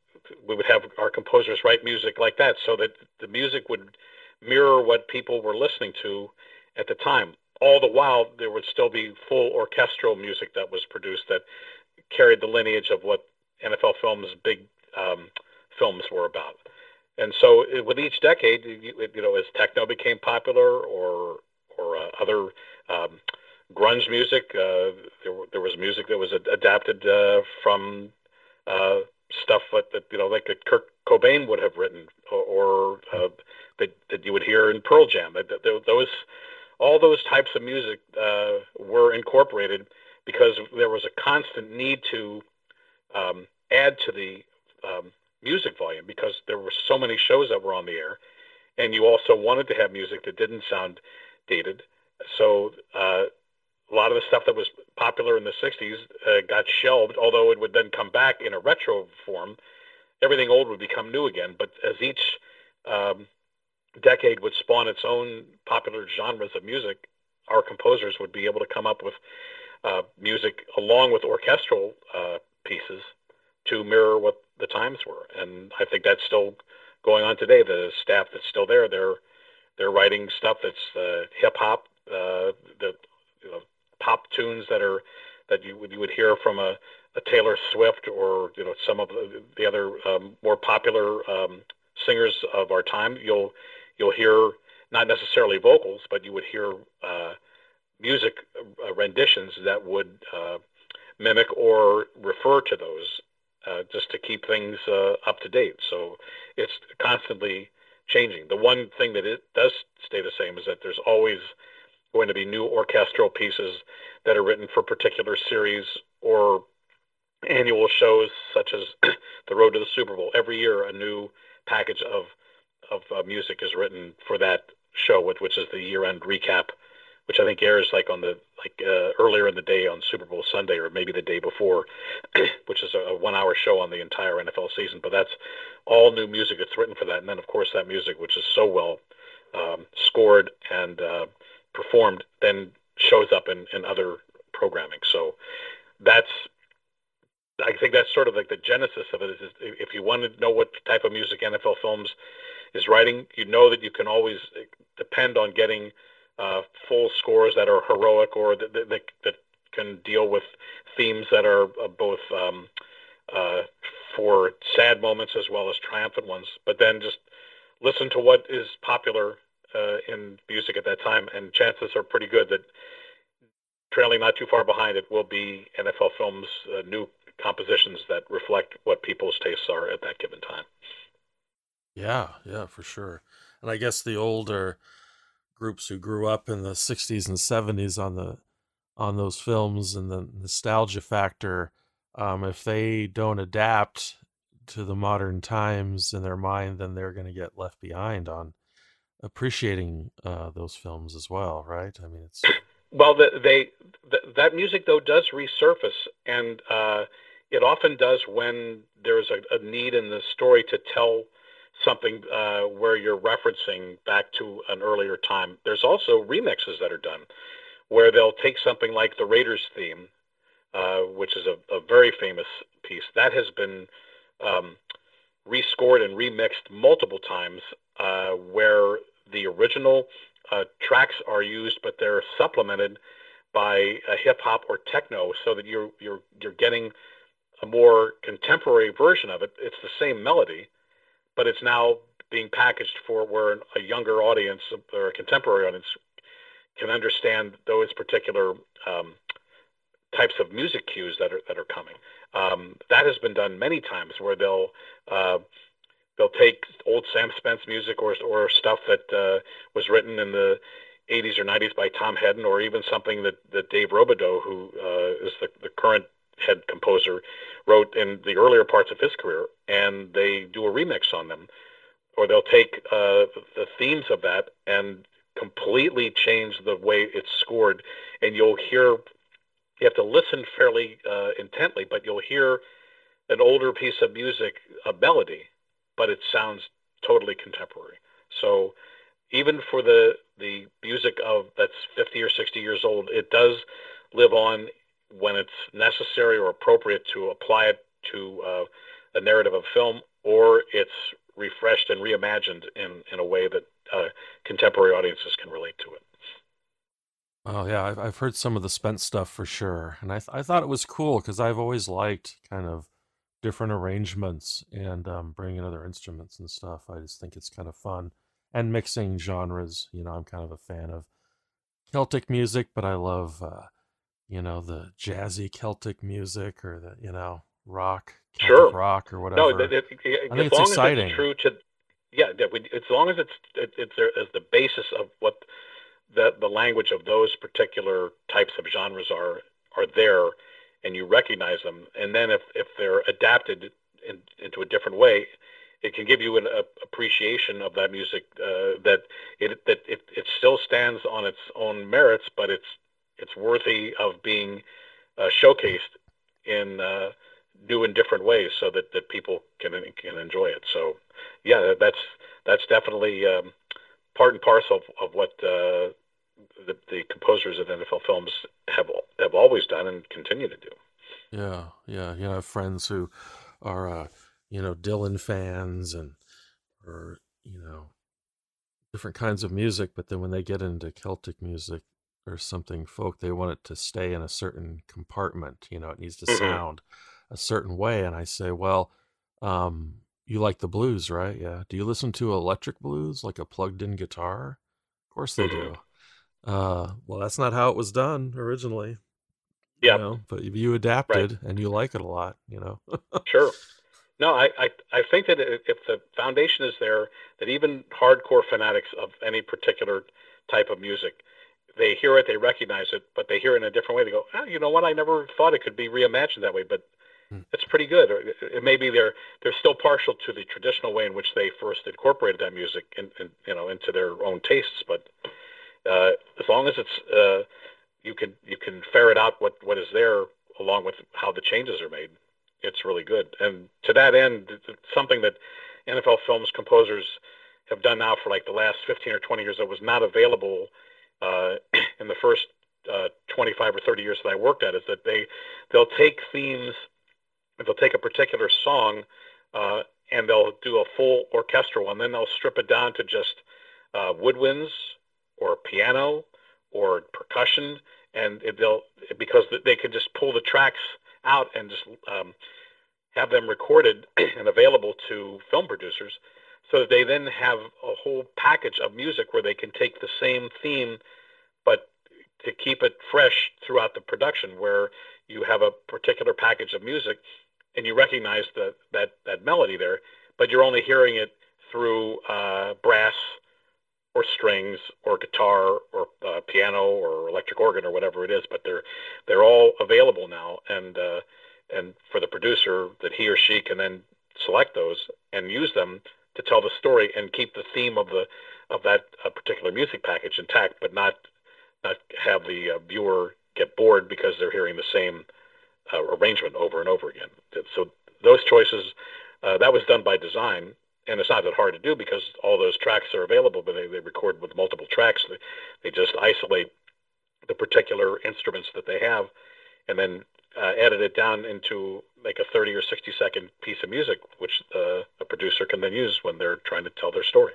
we would have our composers write music like that, so that the music would mirror what people were listening to at the time. All the while, there would still be full orchestral music that was produced that carried the lineage of what N F L Films' big um, films were about. And so, it, with each decade, you, you know, as techno became popular, or or uh, other um, grunge music, uh, there, there was music that was adapted uh, from uh, stuff that, that you know, like that Kurt Cobain would have written, or, or uh, that that you would hear in Pearl Jam. Those all those types of music uh, were incorporated because there was a constant need to um, add to the um, music volume, because there were so many shows that were on the air, and you also wanted to have music that didn't sound dated. So uh, a lot of the stuff that was popular in the sixties uh, got shelved, although it would then come back in a retro form. Everything old would become new again. But as each um, decade would spawn its own popular genres of music, our composers would be able to come up with uh, music along with orchestral uh, pieces to mirror what the times were. And I think that's still going on today. The staff that's still there, they're they're writing stuff that's uh, hip hop, uh, the you know, pop tunes that are that you would you would hear from a, a Taylor Swift, or you know, some of the, the other um, more popular um, singers of our time. You'll you'll hear not necessarily vocals, but you would hear uh, music uh, renditions that would uh, mimic or refer to those, uh, just to keep things uh, up to date. So it's constantly changing. The one thing that it does stay the same is that there's always going to be new orchestral pieces that are written for particular series or annual shows, such as the Road to the Super Bowl. Every year, a new package of of uh, music is written for that show, which, which is the year-end recap, which I think airs like on the like uh, earlier in the day on Super Bowl Sunday, or maybe the day before, which is a, a one-hour show on the entire N F L season. But that's all new music that's written for that, and then of course that music, which is so well um, scored and uh, performed, then shows up in, in other programming. So that's, I think that's sort of like the genesis of it. Is, is if you want to know what type of music N F L Films is writing, you know that you can always depend on getting uh, full scores that are heroic, or that, that, that can deal with themes that are uh, both um, uh, for sad moments as well as triumphant ones. But then just listen to what is popular uh, in music at that time, and chances are pretty good that trailing not too far behind it will be N F L Films' uh, new compositions that reflect what people's tastes are at that given time. Yeah, yeah, for sure. And I guess the older groups who grew up in the sixties and seventies on the on those films and the nostalgia factor, um, if they don't adapt to the modern times in their mind, then they're going to get left behind on appreciating uh, those films as well, right? I mean, it's well, the, they the, that music though does resurface, and uh, it often does when there's a, a need in the story to tell something uh, where you're referencing back to an earlier time. There's also remixes that are done where they'll take something like the Raiders theme, uh, which is a, a very famous piece that has been um, rescored and remixed multiple times, uh, where the original uh, tracks are used, but they're supplemented by a hip hop or techno, so that you're you're you're getting a more contemporary version of it. It's the same melody, but it's now being packaged for where a younger audience or a contemporary audience can understand those particular um, types of music cues that are that are coming. Um, that has been done many times, where they'll uh, they'll take old Sam Spence music, or or stuff that uh, was written in the eighties or nineties by Tom Hedden, or even something that, that Dave Robideau, who uh, is the, the current head composer wrote in the earlier parts of his career, and they do a remix on them, or they'll take uh, the themes of that and completely change the way it's scored, and you'll hear. You have to listen fairly uh, intently, but you'll hear an older piece of music, a melody, but it sounds totally contemporary. So even for the the music of that's fifty or sixty years old, it does live on when it's necessary or appropriate to apply it to uh, a narrative of film, or it's refreshed and reimagined in, in a way that uh, contemporary audiences can relate to it. Oh yeah, I've I've heard some of the Spence stuff for sure, and I th I thought it was cool because I've always liked kind of different arrangements and um, bringing other instruments and stuff. I just think it's kind of fun and mixing genres. You know, I'm kind of a fan of Celtic music, but I love uh, you know the jazzy Celtic music or the you know rock, Celtic Sure. rock or No, it, whatever. it, I as think it's long as it's exciting. true to, yeah, that we, as long as it's it, it's there as the basis of what the the language of those particular types of genres are are there, and you recognize them, and then if if they're adapted in, into a different way, it can give you an a, appreciation of that music uh, that it that it, it still stands on its own merits, but it's it's worthy of being uh, showcased in uh, new and different ways, so that, that people can can enjoy it. So, yeah, that's that's definitely um, part and parcel of, of what uh, the, the composers of N F L films have have always done and continue to do. Yeah, yeah. You know, I have friends who are uh, you know Dylan fans and or you know different kinds of music, but then when they get into Celtic music or something folk, they want it to stay in a certain compartment. You know, it needs to Hmm. sound a certain way. And I say, well, um, you like the blues, right? Yeah. Do you listen to electric blues, like a plugged-in guitar? Of course they Hmm. do. Uh, well, that's not how it was done originally, you Yep. know, but you Right. adapted and you like it a lot, you know. Sure. No, I, I, I think that if the foundation is there, that even hardcore fanatics of any particular type of music, they hear it, they recognize it, but they hear it in a different way. They go, oh, you know what? I never thought it could be reimagined that way, but it's pretty good. Or it maybe they're they're still partial to the traditional way in which they first incorporated that music, in, in, you know, into their own tastes. But uh, as long as it's uh, you can you can ferret out what what is there along with how the changes are made. It's really good. And to that end, it's something that N F L Films composers have done now for like the last fifteen or twenty years that was not available uh, in the first uh, twenty-five or thirty years that I worked at, is that they they'll take themes, they'll take a particular song uh, and they'll do a full orchestral one, then they'll strip it down to just uh, woodwinds or piano or percussion, and it, they'll because they can just pull the tracks out and just um, have them recorded and available to film producers, so that they then have a whole package of music where they can take the same theme, but to keep it fresh throughout the production, where you have a particular package of music and you recognize the, that that melody there, but you're only hearing it through uh, brass or strings or guitar or uh, piano or electric organ or whatever it is. But they're they're all available now, and uh, and for the producer, that he or she can then select those and use them to tell the story and keep the theme of the of that uh, particular music package intact, but not not have the uh, viewer get bored because they're hearing the same uh, arrangement over and over again. So those choices, uh, that was done by design, and it's not that hard to do because all those tracks are available, but they, they record with multiple tracks. They, they just isolate the particular instruments that they have, and then uh, edit it down into like a thirty or sixty second piece of music, which uh, a producer can then use when they're trying to tell their story.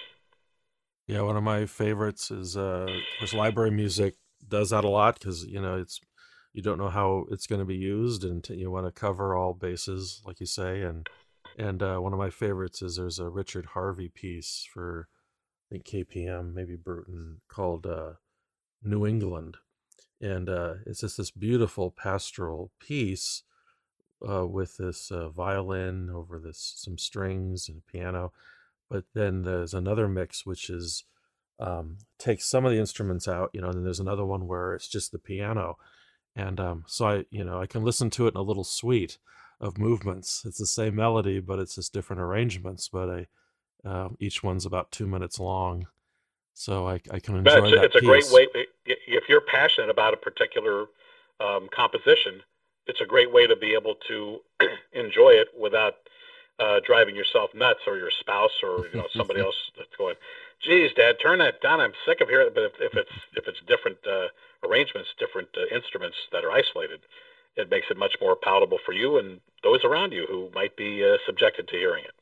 Yeah, one of my favorites is, uh, of course, library music does that a lot because you know it's you don't know how it's going to be used, and t- you want to cover all bases, like you say. And and uh, one of my favorites is there's a Richard Harvey piece for I think K P M, maybe Bruton, called uh, New England, and uh, it's just this beautiful pastoral piece uh, with this uh, violin over this some strings and piano. But then there's another mix which is um, takes some of the instruments out, you know, and then there's another one where it's just the piano, And um, so I, you know, I can listen to it in a little suite of movements. It's the same melody, but it's just different arrangements. But I, uh, each one's about two minutes long, so I, I can But enjoy it's a, that it's a great piece. way if you're passionate about a particular um, composition. It's a great way to be able to enjoy it without uh, driving yourself nuts, or your spouse, or you know somebody else that's going, "Geez, Dad, turn that down. I'm sick of hearing it." But if, if it's if it's different uh, arrangements, different uh, instruments that are isolated, it makes it much more palatable for you and those around you who might be uh, subjected to hearing it.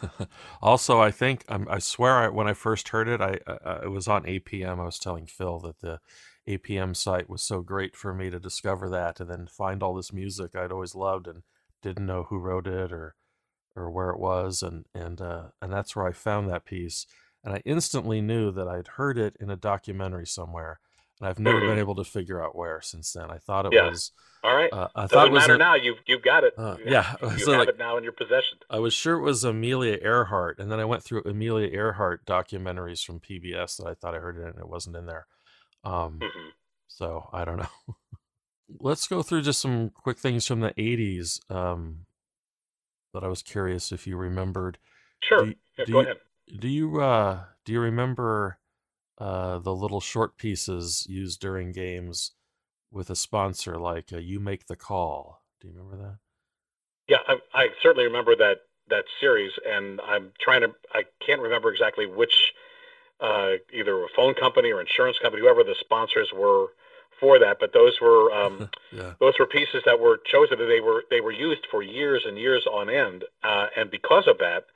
Also, I think um, I swear I, when I first heard it, I, I it was on A P M. I was telling Phil that the A P M site was so great for me to discover that and then find all this music I'd always loved and didn't know who wrote it or or where it was, and and uh, and that's where I found that piece, and I instantly knew that I'd heard it in a documentary somewhere, and I've never been Hmm. able to figure out where since then. I thought it Yeah. was, All right. uh, I thought it Doesn't was matter a, now. You've you've got it. uh, yeah, You so have like it now in your possession. I was sure it was Amelia Earhart, and then I went through Amelia Earhart documentaries from P B S that I thought I heard it and it wasn't in there. Um, Hmm. so I don't know. Let's go through just some quick things from the eighties um, that I was curious if you remembered. Do Sure. you, Yeah, do go you ahead. do you uh, do you remember uh, the little short pieces used during games with a sponsor like uh, "You Make the Call"? Do you remember that? Yeah, I, I certainly remember that that series, and I'm trying to. I can't remember exactly which, uh, either a phone company or insurance company, whoever the sponsors were for that. But those were um, Yeah. those were pieces that were chosen. That they were they were used for years and years on end, uh, and because of that,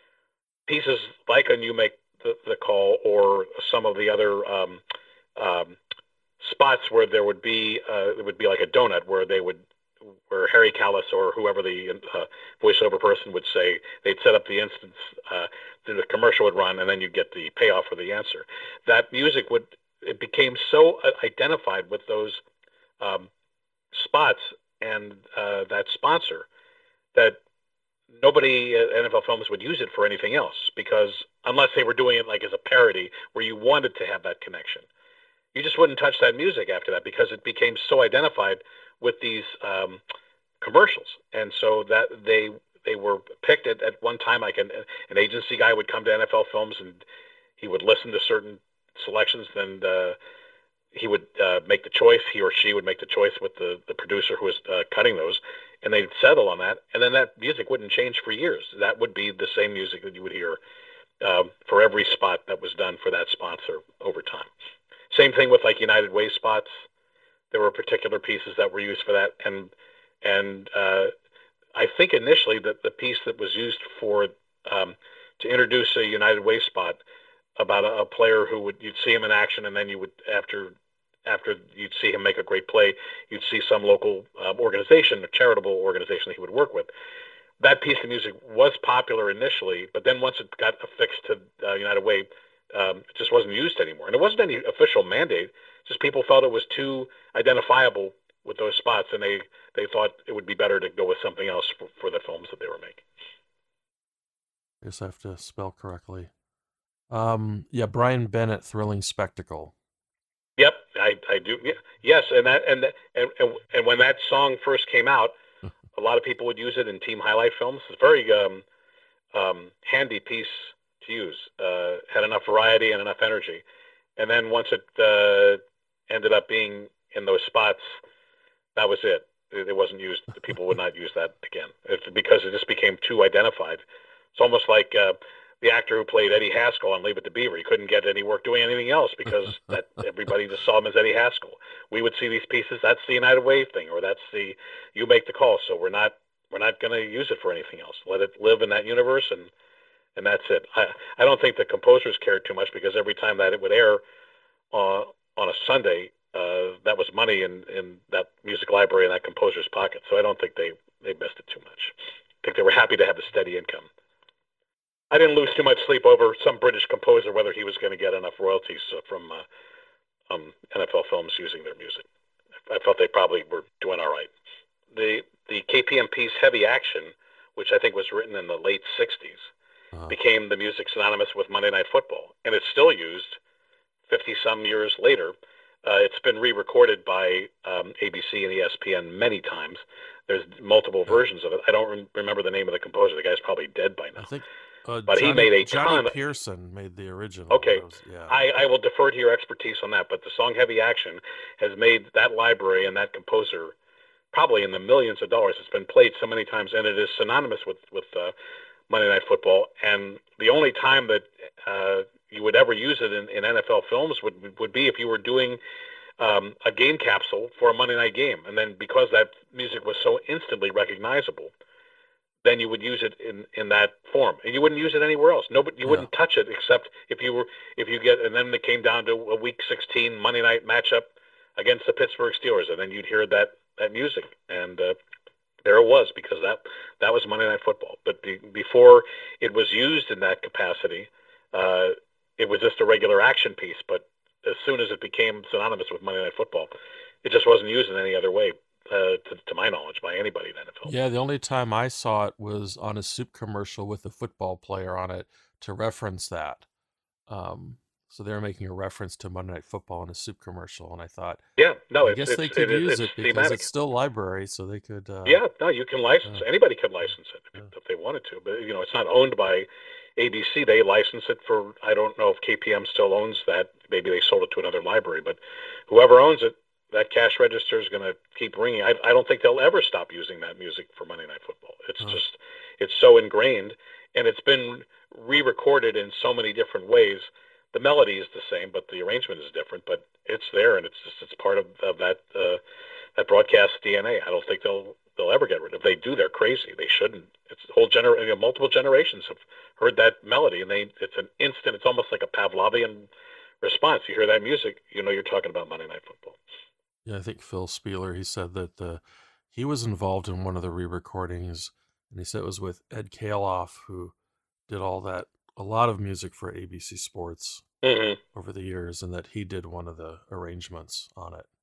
pieces like "And You Make the, the Call" or some of the other um, um, spots where there would be uh, it would be like a donut where they would where Harry Callis or whoever the uh, voiceover person would say they'd set up the instance, uh, the commercial would run, and then you'd get the payoff for the answer. That music would it became so uh, identified with those um, spots and uh, that sponsor that nobody at N F L Films would use it for anything else, because unless they were doing it like as a parody where you wanted to have that connection, you just wouldn't touch that music after that because it became so identified with these um, commercials, and so that they they were picked at, at one time. Like an an agency guy would come to N F L Films and he would listen to certain selections, then uh, he would uh, make the choice. He or she would make the choice with the the producer who was uh, cutting those, and they'd settle on that, and then that music wouldn't change for years. That would be the same music that you would hear um, for every spot that was done for that sponsor over time. Same thing with like United Way spots. There were particular pieces that were used for that, and and uh, I think initially that the piece that was used for um, to introduce a United Way spot about a, a player who would you'd see him in action, and then you would after after you'd see him make a great play, you'd see some local um, organization, a charitable organization that he would work with. That piece of music was popular initially, but then once it got affixed to uh, United Way, um, it just wasn't used anymore. And it wasn't any official mandate; just people felt it was too identifiable with those spots, and they they thought it would be better to go with something else for, for the films that they were making. I guess I have to spell correctly. Um, yeah, Brian Bennett, Thrilling Spectacle. Yep, I, I do. Yeah, yes, and that and, and and and when that song first came out, a lot of people would use it in team highlight films. It's a very um, um, handy piece to use. Uh, had enough variety and enough energy. And then once it uh, ended up being in those spots, that was it. It it wasn't used. The people would not use that again. It's because it just became too identified. It's almost like uh, the actor who played Eddie Haskell on Leave It to Beaver. He couldn't get any work doing anything else because that everybody just saw him as Eddie Haskell. We would see these pieces. That's the United Way thing, or that's the You Make the Call. So we're not we're not going to use it for anything else. Let it live in that universe, and and that's it. I I don't think the composers cared too much because every time that it would air uh, on a Sunday, uh, that was money in, in that music library in that composer's pocket. So I don't think they, they missed it too much. I think they were happy to have the steady income. I didn't lose too much sleep over some British composer, whether he was going to get enough royalties uh, from uh, um, N F L Films using their music. I felt they probably were doing all right. The, the K P M piece Heavy Action, which I think was written in the late sixties, Uh, became the music synonymous with Monday Night Football. And it's still used fifty some years later. Uh, it's been re-recorded by um, A B C and E S P N many times. There's multiple Yeah. versions of it. I don't re- remember the name of the composer. The guy's probably dead by I now. think uh, But he Johnny made a Johnny ton. Pearson made the original. But Okay, it was, yeah. I, I will defer to your expertise on that. But the song "Heavy Action" has made that library and that composer probably in the millions of dollars. It's been played so many times, and it is synonymous with with uh, Monday Night Football. And the only time that uh, you would ever use it in, in N F L films would would be if you were doing um, a game capsule for a Monday night game, and then because that music was so instantly recognizable, then you would use it in, in that form, and you wouldn't use it anywhere else. Nobody, you Yeah. wouldn't touch it except if you were if you get. And then it came down to a Week sixteen Monday night matchup against the Pittsburgh Steelers, and then you'd hear that that music, and uh, there it was, because that that was Monday Night Football. But the, before it was used in that capacity, uh, it was just a regular action piece. But as soon as it became synonymous with Monday Night Football, it just wasn't used in any other way, uh, to, to my knowledge, by anybody in N F L. Yeah, the only time I saw it was on a soup commercial with a football player on it to reference that. Um, so they were making a reference to Monday Night Football in a soup commercial, and I thought, Yeah, no, I it's guess it's they could it is use it's it because thematic. it's still library, so they could. Uh, Yeah, no, you can license. uh, Anybody could license it if, yeah. if they wanted to, but you know, it's not owned by A B C. They license it for. I don't know if K P M still owns that. Maybe they sold it to another library, but whoever owns it, that cash register is going to keep ringing. I, I don't think they'll ever stop using that music for Monday Night Football. It's Huh. just, it's so ingrained, and it's been re-recorded in so many different ways. The melody is the same, but the arrangement is different. But it's there, and it's just it's part of, of that uh, that broadcast D N A. I don't think they'll they'll ever get rid of. If they do, they're crazy. They shouldn't. It's whole gener you know, multiple generations have heard that melody, and they it's an instant. It's almost like a Pavlovian response. You hear that music, you know you're talking about Monday Night Football. Yeah, I think Phil Spieler, he said that the he was involved in one of the re-recordings, and he said it was with Ed Kaloff, who did all that, a lot of music for A B C Sports Mm-hmm. over the years, and that he did one of the arrangements on it.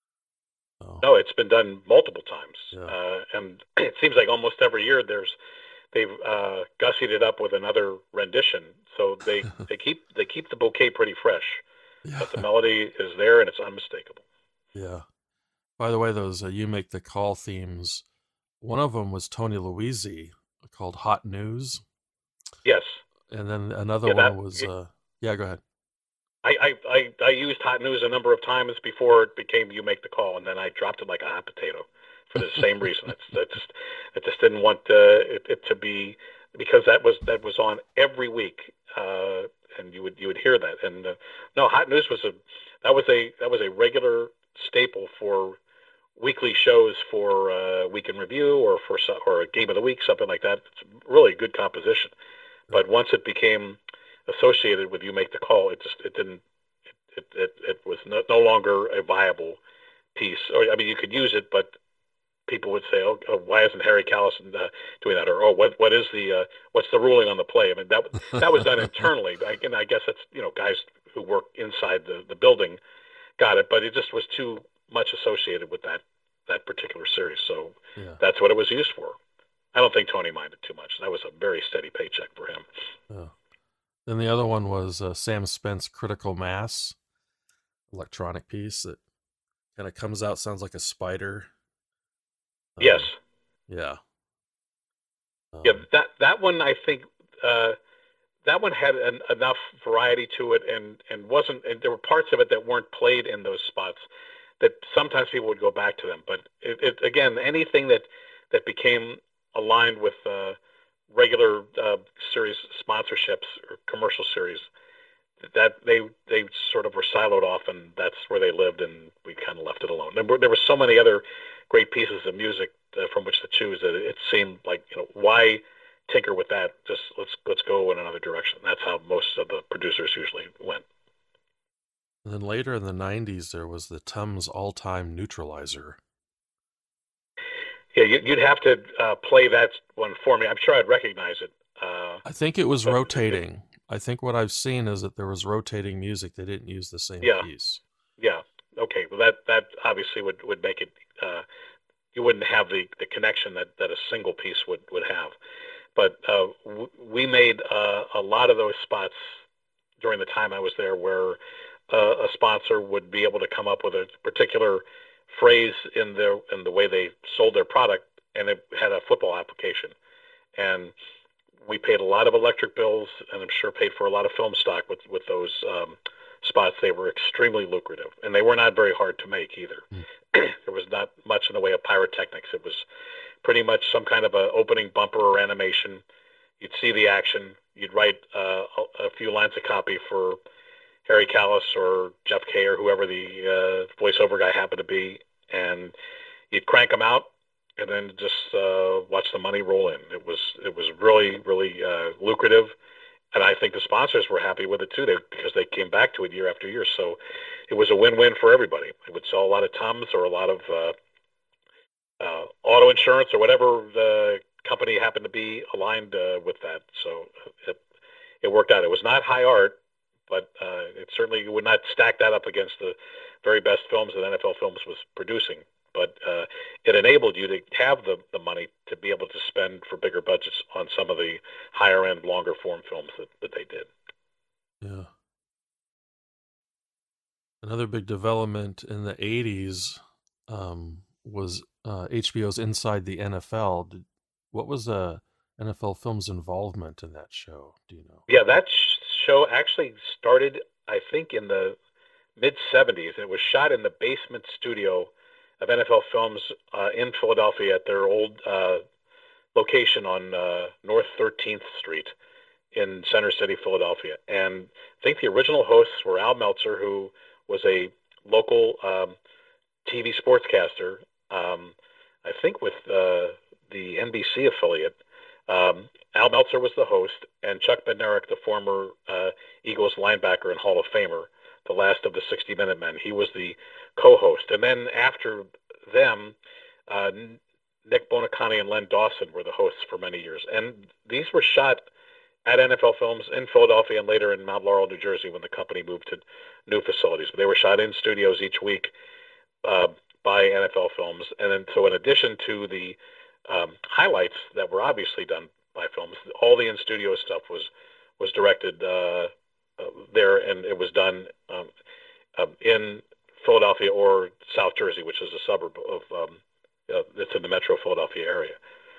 So, No, it's been done multiple times, yeah. uh, and it seems like almost every year there's they've uh, gussied it up with another rendition. So they, they keep they keep the bouquet pretty fresh, Yeah. but the melody is there and it's unmistakable. Yeah. By the way, those uh, You Make the Call themes, one of them was Tony Luizzi called Hot News. Yes. And then another Yeah. one That. was, uh, yeah, go ahead. I, I, I, I used Hot News a number of times before it became You Make the Call, and then I dropped it like a hot potato for the same reason. It's, I just I just didn't want uh, it, it to be, because that was that was on every week, uh, and you would you would hear that. And uh, no, Hot News was a that was a that was a regular staple for weekly shows for uh, Week in Review, or for or a Game of the Week, something like that. It's really good composition. But once it became associated with You Make the Call, it just it didn't it it, it was no, no longer a viable piece. Or I mean, you could use it, but people would say, "Oh, oh why isn't Harry Callison uh, doing that?" Or, "Oh, what what is the uh, what's the ruling on the play?" I mean, that that was done internally, I, and I guess that's you know guys who work inside the the building got it, but it just was too much associated with that that particular series. So Yeah. that's what it was used for. I don't think Tony minded too much. That was a very steady paycheck for him. Yeah. Then the other one was uh, Sam Spence Critical Mass, electronic piece that kind of comes out, sounds like a spider. Um, Yes. Yeah. Um, Yeah, that that one I think uh, that one had an, enough variety to it, and and wasn't. And there were parts of it that weren't played in those spots that sometimes people would go back to them. But it, it again, anything that that became aligned with uh, regular uh, series sponsorships or commercial series, that they they sort of were siloed off, and that's where they lived, and we kind of left it alone. There were, there were so many other great pieces of music uh, from which to choose that it seemed like, you know, why tinker with that? Just let's let's go in another direction. That's how most of the producers usually went. And then later in the nineties, there was the Tums All-Time Neutralizer. Yeah, you, you'd have to uh, play that one for me. I'm sure I'd recognize it. Uh, I think it was but it, rotating. I think what I've seen is that there was rotating music. They didn't use the same yeah, piece. yeah. Okay, well that that obviously would would make it. Uh, you wouldn't have the, the connection that, that a single piece would, would have. But uh, w- we made uh, a lot of those spots during the time I was there where uh, a sponsor would be able to come up with a particular phrase in their in the way they sold their product, and it had a football application. And we paid a lot of electric bills, and I'm sure paid for a lot of film stock with with those um, spots. They were extremely lucrative, and they were not very hard to make either. Mm. There was not much in the way of pyrotechnics. It was pretty much some kind of a opening bumper or animation. You'd see the action. You'd write uh, a, a few lines of copy for Harry Callis or Jeff Kay or whoever the uh, voiceover guy happened to be, and you'd crank them out, and then just uh, watch the money roll in. It was it was really really uh, lucrative, and I think the sponsors were happy with it too, they, because they came back to it year after year. So it was a win-win for everybody. It would sell a lot of Tums or a lot of uh, uh, auto insurance or whatever the company happened to be aligned uh, with that. So it it worked out. It was not high art, but uh, it certainly would not stack that up against the very best films that N F L Films was producing. But uh, it enabled you to have the, the money to be able to spend for bigger budgets on some of the higher end, longer form films that, that they did. Yeah. Another big development in the eighties um, was uh, H B O's Inside the N F L. Did, what was uh, N F L Films' involvement in that show? Do you know? Yeah, that sh- show actually started, I think, in the mid seventies. It was shot in the basement studio of N F L Films uh, in Philadelphia at their old uh, location on uh, North thirteenth Street in Center City, Philadelphia. And I think the original hosts were Al Meltzer, who was a local um, T V sportscaster, um, I think with uh, the N B C affiliate. Um, Al Meltzer was the host, and Chuck Bednarik, the former uh, Eagles linebacker and Hall of Famer, the last of the sixty minute men, he was the co-host. And then after them, uh, Nick Bonacani and Len Dawson were the hosts for many years. And these were shot at N F L Films in Philadelphia and later in Mount Laurel, New Jersey, when the company moved to new facilities. But they were shot in studios each week uh, by N F L Films. And then, so in addition to the um, highlights that were obviously done by Films, all the in-studio stuff was was directed uh, uh, there, and it was done um, uh, in Philadelphia or South Jersey, which is a suburb of um, uh, it's in the Metro Philadelphia area.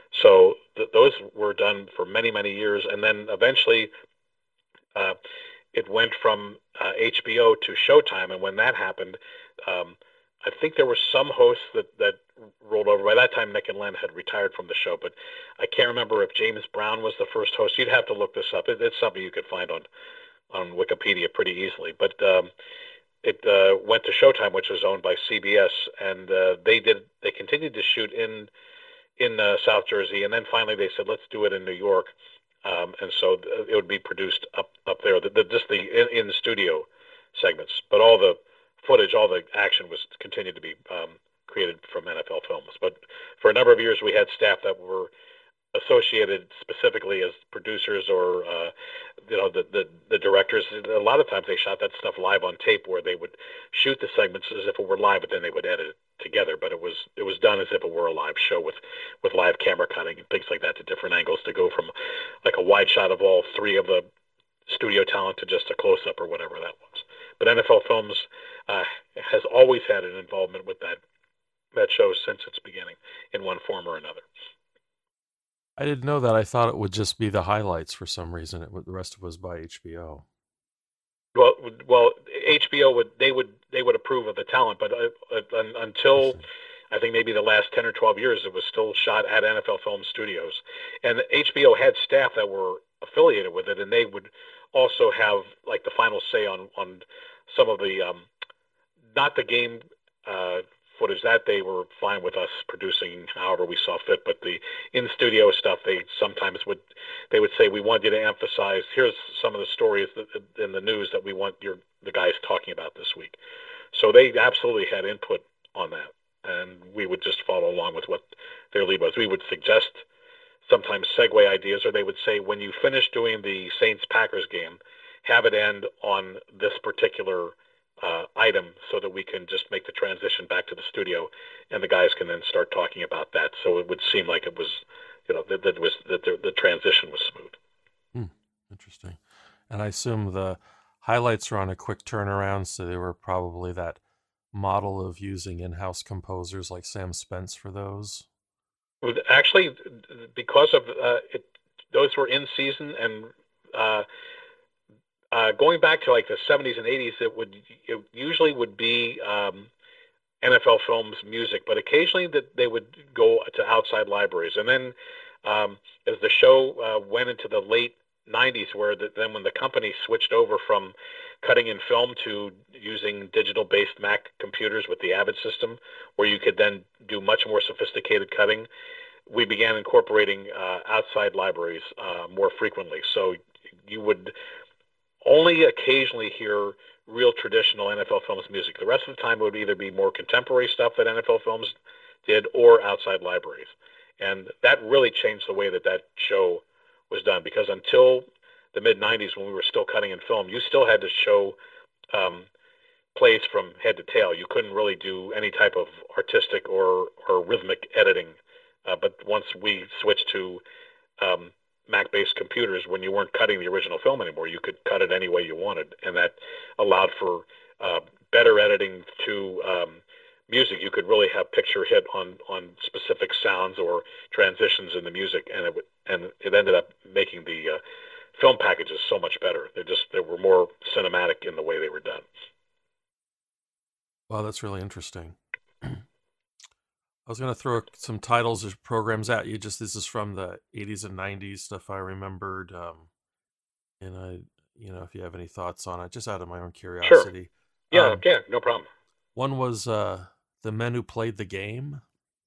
So th- those were done for many, many years, and then eventually uh, it went from uh, H B O to Showtime. And when that happened, um, I think there were some hosts that, that rolled over. By that time, Nick and Len had retired from the show, but I can't remember if James Brown was the first host. You'd have to look this up. It, it's something you could find on on Wikipedia pretty easily. But um, it uh, went to Showtime, which was owned by C B S, and uh, they did. They continued to shoot in. in uh, South Jersey, and then finally they said, let's do it in New York. Um, and so th- it would be produced up, up there, the, the, just the in, in the studio segments. But all the footage, all the action was continued to be um, created from N F L Films. But for a number of years, we had staff that were associated specifically as producers or, uh, you know, the, the, the directors. A lot of times they shot that stuff live on tape, where they would shoot the segments as if it were live, but then they would edit it together. But it was it was done as if it were a live show with, with live camera cutting and things like that to different angles, to go from like a wide shot of all three of the studio talent to just a close-up or whatever that was. But N F L Films uh, has always had an involvement with that that show since its beginning in one form or another. I didn't know that. I thought it would just be the highlights for some reason. It, the rest of it was by H B O. Well, well, H B O would they would they would approve of the talent, but uh, uh, until I think maybe the last ten or twelve years, it was still shot at N F L Film Studios, and H B O had staff that were affiliated with it, and they would also have like the final say on on some of the um, not the game uh, footage. That they were fine with us producing however we saw fit, but the in studio stuff, they sometimes would they would say, we want you to emphasize, here's some of the stories that, in the news that we want your the guys talking about this week. So they absolutely had input on that, and we would just follow along with what their lead was. We would suggest sometimes segue ideas, or they would say, when you finish doing the Saints Packers game, have it end on this particular Uh, item, so that we can just make the transition back to the studio, and the guys can then start talking about that. So it would seem like it was, you know, that, that was that the, the transition was smooth. Hmm. Interesting. And I assume the highlights were on a quick turnaround, so they were probably that model of using in-house composers like Sam Spence for those. Actually, because of uh, it, those were in season, and uh, uh, going back to like the seventies and eighties, it would it usually would be um, N F L Films music, but occasionally that they would go to outside libraries. And then um, as the show uh, went into the late nineties, where the, then when the company switched over from cutting in film to using digital-based Mac computers with the Avid system, where you could then do much more sophisticated cutting, we began incorporating uh, outside libraries uh, more frequently. So you would only occasionally hear real traditional N F L Films music. The rest of the time it would either be more contemporary stuff that N F L Films did or outside libraries. And that really changed the way that that show was done, because until the mid nineties, when we were still cutting in film, you still had to show um, plays from head to tail. You couldn't really do any type of artistic or, or rhythmic editing. Uh, but once we switched to um, Mac-based computers, when you weren't cutting the original film anymore, you could cut it any way you wanted, and that allowed for uh, better editing to um, music. You could really have picture hit on, on specific sounds or transitions in the music, and it would, and it ended up making the uh, film packages so much better. They just they were more cinematic in the way they were done. Wow, that's really interesting. I was going to throw some titles of programs at you. Just this is from the eighties and nineties stuff I remembered, um, and I, you know, if you have any thoughts on it, just out of my own curiosity. Sure. Yeah, um, yeah, no problem. One was uh, The Men Who Played the Game.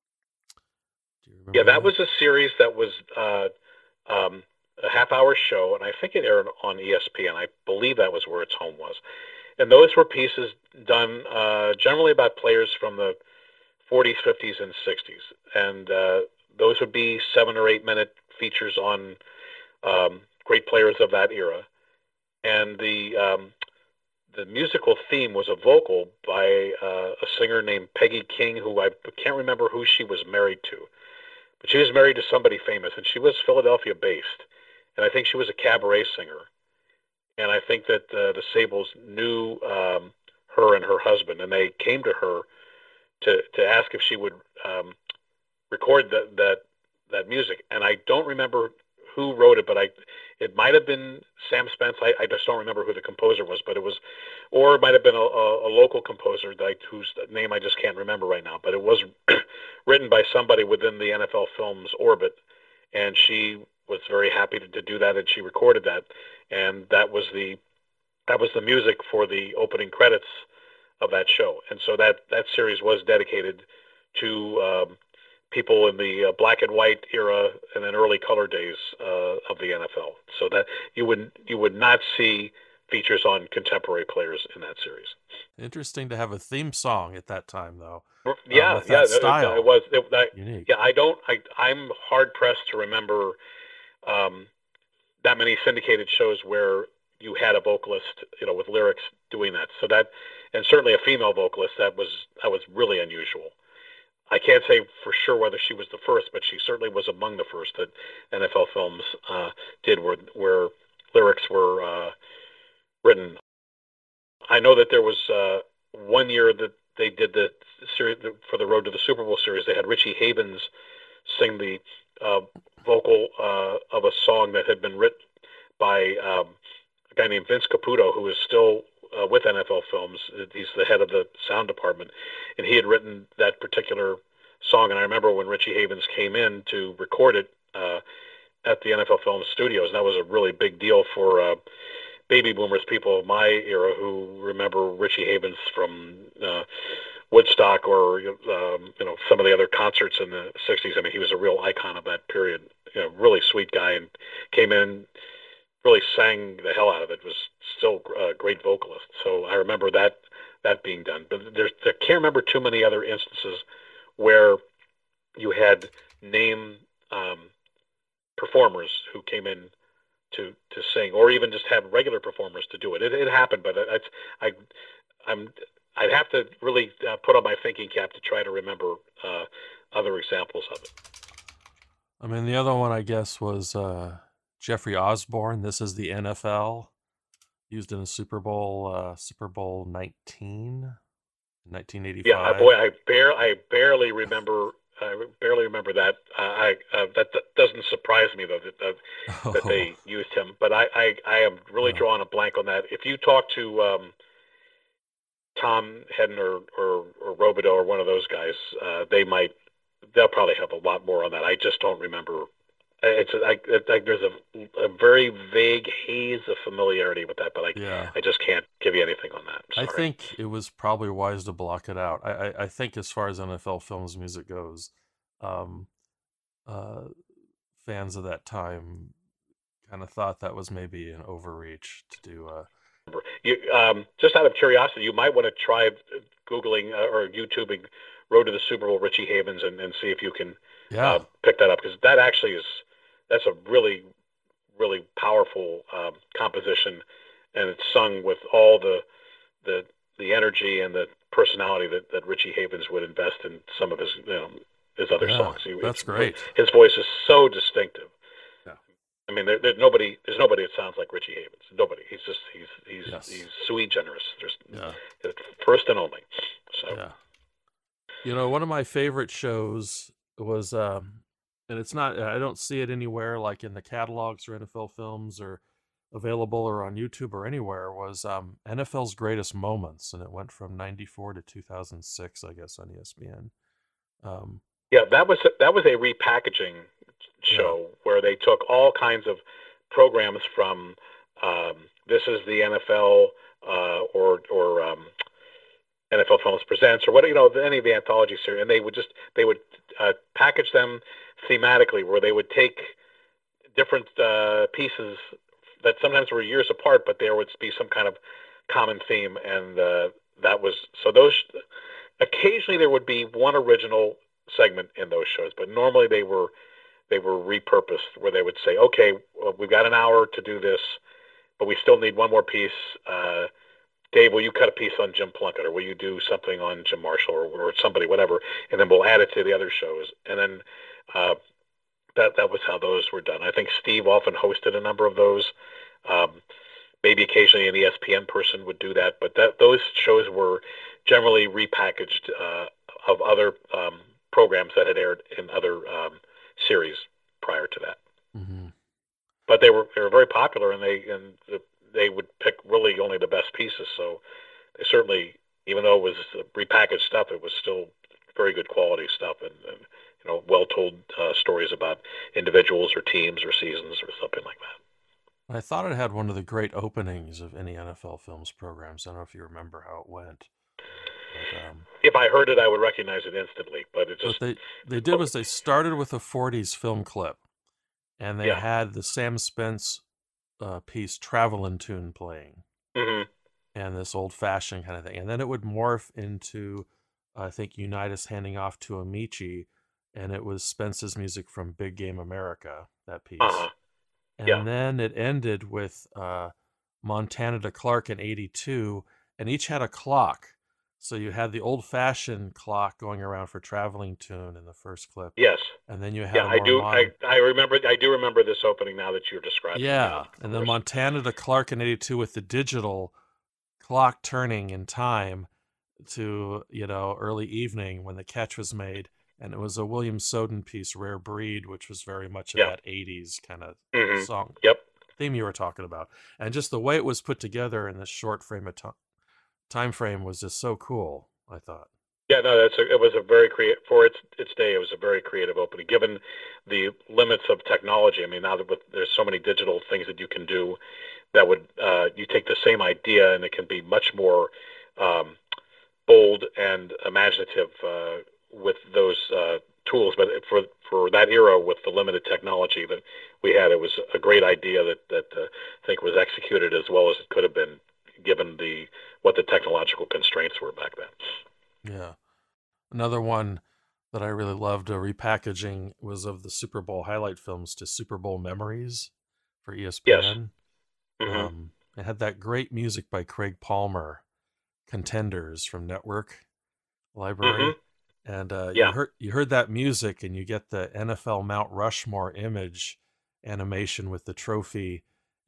Do you remember? Yeah, that, that was a series that was uh, um, a half-hour show, and I think it aired on E S P N. I believe that was where its home was. And those were pieces done uh, generally about players from the forties, fifties, and sixties, and uh, those would be seven or eight minute features on um, great players of that era. And the um, the musical theme was a vocal by uh, a singer named Peggy King, who I can't remember who she was married to, but she was married to somebody famous, and she was Philadelphia based, and I think she was a cabaret singer. And I think that uh, the Sabols knew um, her and her husband, and they came to her to to ask if she would um, record that that that music. And I don't remember who wrote it, but I it might have been Sam Spence. I, I just don't remember who the composer was, but it was, or it might have been a, a, a local composer that I, whose name I just can't remember right now. But it was written by somebody within the N F L Films orbit, and she was very happy to, to do that, and she recorded that, and that was the that was the music for the opening credits of that show. And so that, that series was dedicated to um, people in the uh, black and white era and then early color days uh, of the N F L. So that you would you would not see features on contemporary players in that series. Interesting to have a theme song at that time, though. Yeah, um, yeah, style. It, it was. It, I, Unique. Yeah, I don't. I I'm hard pressed to remember um, that many syndicated shows where you had a vocalist, you know, with lyrics doing that. So that, and certainly a female vocalist, that was that was really unusual. I can't say for sure whether she was the first, but she certainly was among the first that N F L Films uh, did, where where lyrics were uh, written. I know that there was uh, one year that they did the series for the Road to the Super Bowl series. They had Richie Havens sing the uh, vocal uh, of a song that had been written by um, a guy named Vince Caputo, who is still uh, with N F L Films. He's the head of the sound department, and he had written that particular song. And I remember when Richie Havens came in to record it uh, at the N F L Films studios, and that was a really big deal for uh, baby boomers, people of my era who remember Richie Havens from uh, Woodstock or um, you know some of the other concerts in the sixties. I mean, he was a real icon of that period. You know, really sweet guy, and came in, really sang the hell out of it. Was still a great vocalist. So I remember that that being done. But there's I can't remember too many other instances where you had name um, performers who came in to to sing, or even just have regular performers to do it. It, it happened, but it's I I'm I'd have to really uh, put on my thinking cap to try to remember uh, other examples of it. I mean, the other one I guess was uh, Jeffrey Osborne. This is the N F L. used in the Super Bowl, uh, Super Bowl nineteen, Yeah, I, nineteen eighty-five. boy, I bare I barely remember. I barely remember that. Uh, I uh, that, that doesn't surprise me though that uh, that Oh, they used him. But I, I I am really yeah. drawing a blank on that. If you talk to um, Tom Hedden or, or or Robideau or one of those guys, uh, they might they'll probably have a lot more on that. I just don't remember. It's I, I, there's a, a very vague haze of familiarity with that, but I Yeah. I just can't give you anything on that. I Sorry. think it was probably wise to block it out. I, I, I think as far as N F L films music goes, um, uh, fans of that time kind of thought that was maybe an overreach to do. Uh, You, um, just out of curiosity, you might want to try Googling uh, or YouTubing Road to the Super Bowl Richie Havens and, and see if you can uh, yeah, pick that up because that actually is that's a really really powerful um, composition and it's sung with all the the the energy and the personality that, that Richie Havens would invest in some of his you know his other yeah, songs. He, that's it's great. his voice is so distinctive. Yeah. I mean, there, there's nobody. There's nobody that sounds like Richie Havens. Nobody. He's just. He's. He's. Yes. He's sui generis. There's Yeah. first and only. So. Yeah. You know, one of my favorite shows was, um, and it's not, I don't see it anywhere like in the catalogs or N F L films or available or on YouTube or anywhere, was um, N F L's Greatest Moments. And it went from ninety-four to two thousand six, I guess, on E S P N. Um, Yeah, that was that was a repackaging yeah. show where they took all kinds of programs from um, This Is the N F L uh, or or um, N F L Films Presents or what you know any of the anthology series, and they would just they would uh, package them thematically, where they would take different uh, pieces that sometimes were years apart, but there would be some kind of common theme, and uh, that was so those. Occasionally, there would be one original segment in those shows, but normally they were they were repurposed, where they would say, "Okay, well, we've got an hour to do this, but we still need one more piece." Uh, Dave, will you cut a piece on Jim Plunkett, or will you do something on Jim Marshall, or, or somebody, whatever, and then we'll add it to the other shows. And then uh, that that was how those were done. I think Steve often hosted a number of those. Um, maybe occasionally an E S P N person would do that, but that those shows were generally repackaged uh, of other um, programs that had aired in other um, series prior to that. Mm-hmm. But they were they were very popular, and they and the, they would pick really only the best pieces. So they certainly, even though it was repackaged stuff, it was still very good quality stuff, and, and you know, well told uh, stories about individuals or teams or seasons or something like that. I thought it had one of the great openings of any N F L films programs. I don't know if you remember how it went. But um, If I heard it, I would recognize it instantly. But it what just, they they did was they started with a forties film clip, and they yeah. had the Sam Spence uh, piece "Travelin' Tune" playing, Mm-hmm. and this old fashioned kind of thing, and then it would morph into, I think, Unitas handing off to Amici, and it was Spence's music from Big Game America, that Uh-huh. piece, Yeah. and then it ended with uh, Montana to Clark in eighty-two, and each had a clock. So you had the old-fashioned clock going around for Traveling Tune in the first clip, Yes. and then you had Yeah, a I more do. I, modern. I remember. I do remember this opening now that you're describing. Yeah, Yeah, of and then course. Montana to Clark in eighty-two with the digital clock turning in time to, you know, early evening when the catch was made. And it was a William Soden piece, Rare Breed, which was very much of Yeah. that eighties kind of Mm-hmm. song Yep. theme you were talking about. And just the way it was put together in this short frame of time, time frame was just so cool, I thought. Yeah, no, that's a, it was a very creative for its its day. It was a very creative opening, given the limits of technology. I mean, now that with, there's so many digital things that you can do, that would uh, you take the same idea and it can be much more um, bold and imaginative uh, with those uh, tools. But for for that era, with the limited technology that we had, it was a great idea that that uh, I think was executed as well as it could have been, given the what the technological constraints were back then. Yeah. Another one that I really loved a repackaging was of the Super Bowl highlight films to Super Bowl Memories for Yes. E S P N. Mm-hmm. Um, it had that great music by Craig Palmer, Contenders from Network Mm-hmm. Library, and uh, you Yeah. heard you heard that music, and you get the N F L Mount Rushmore image animation with the trophy,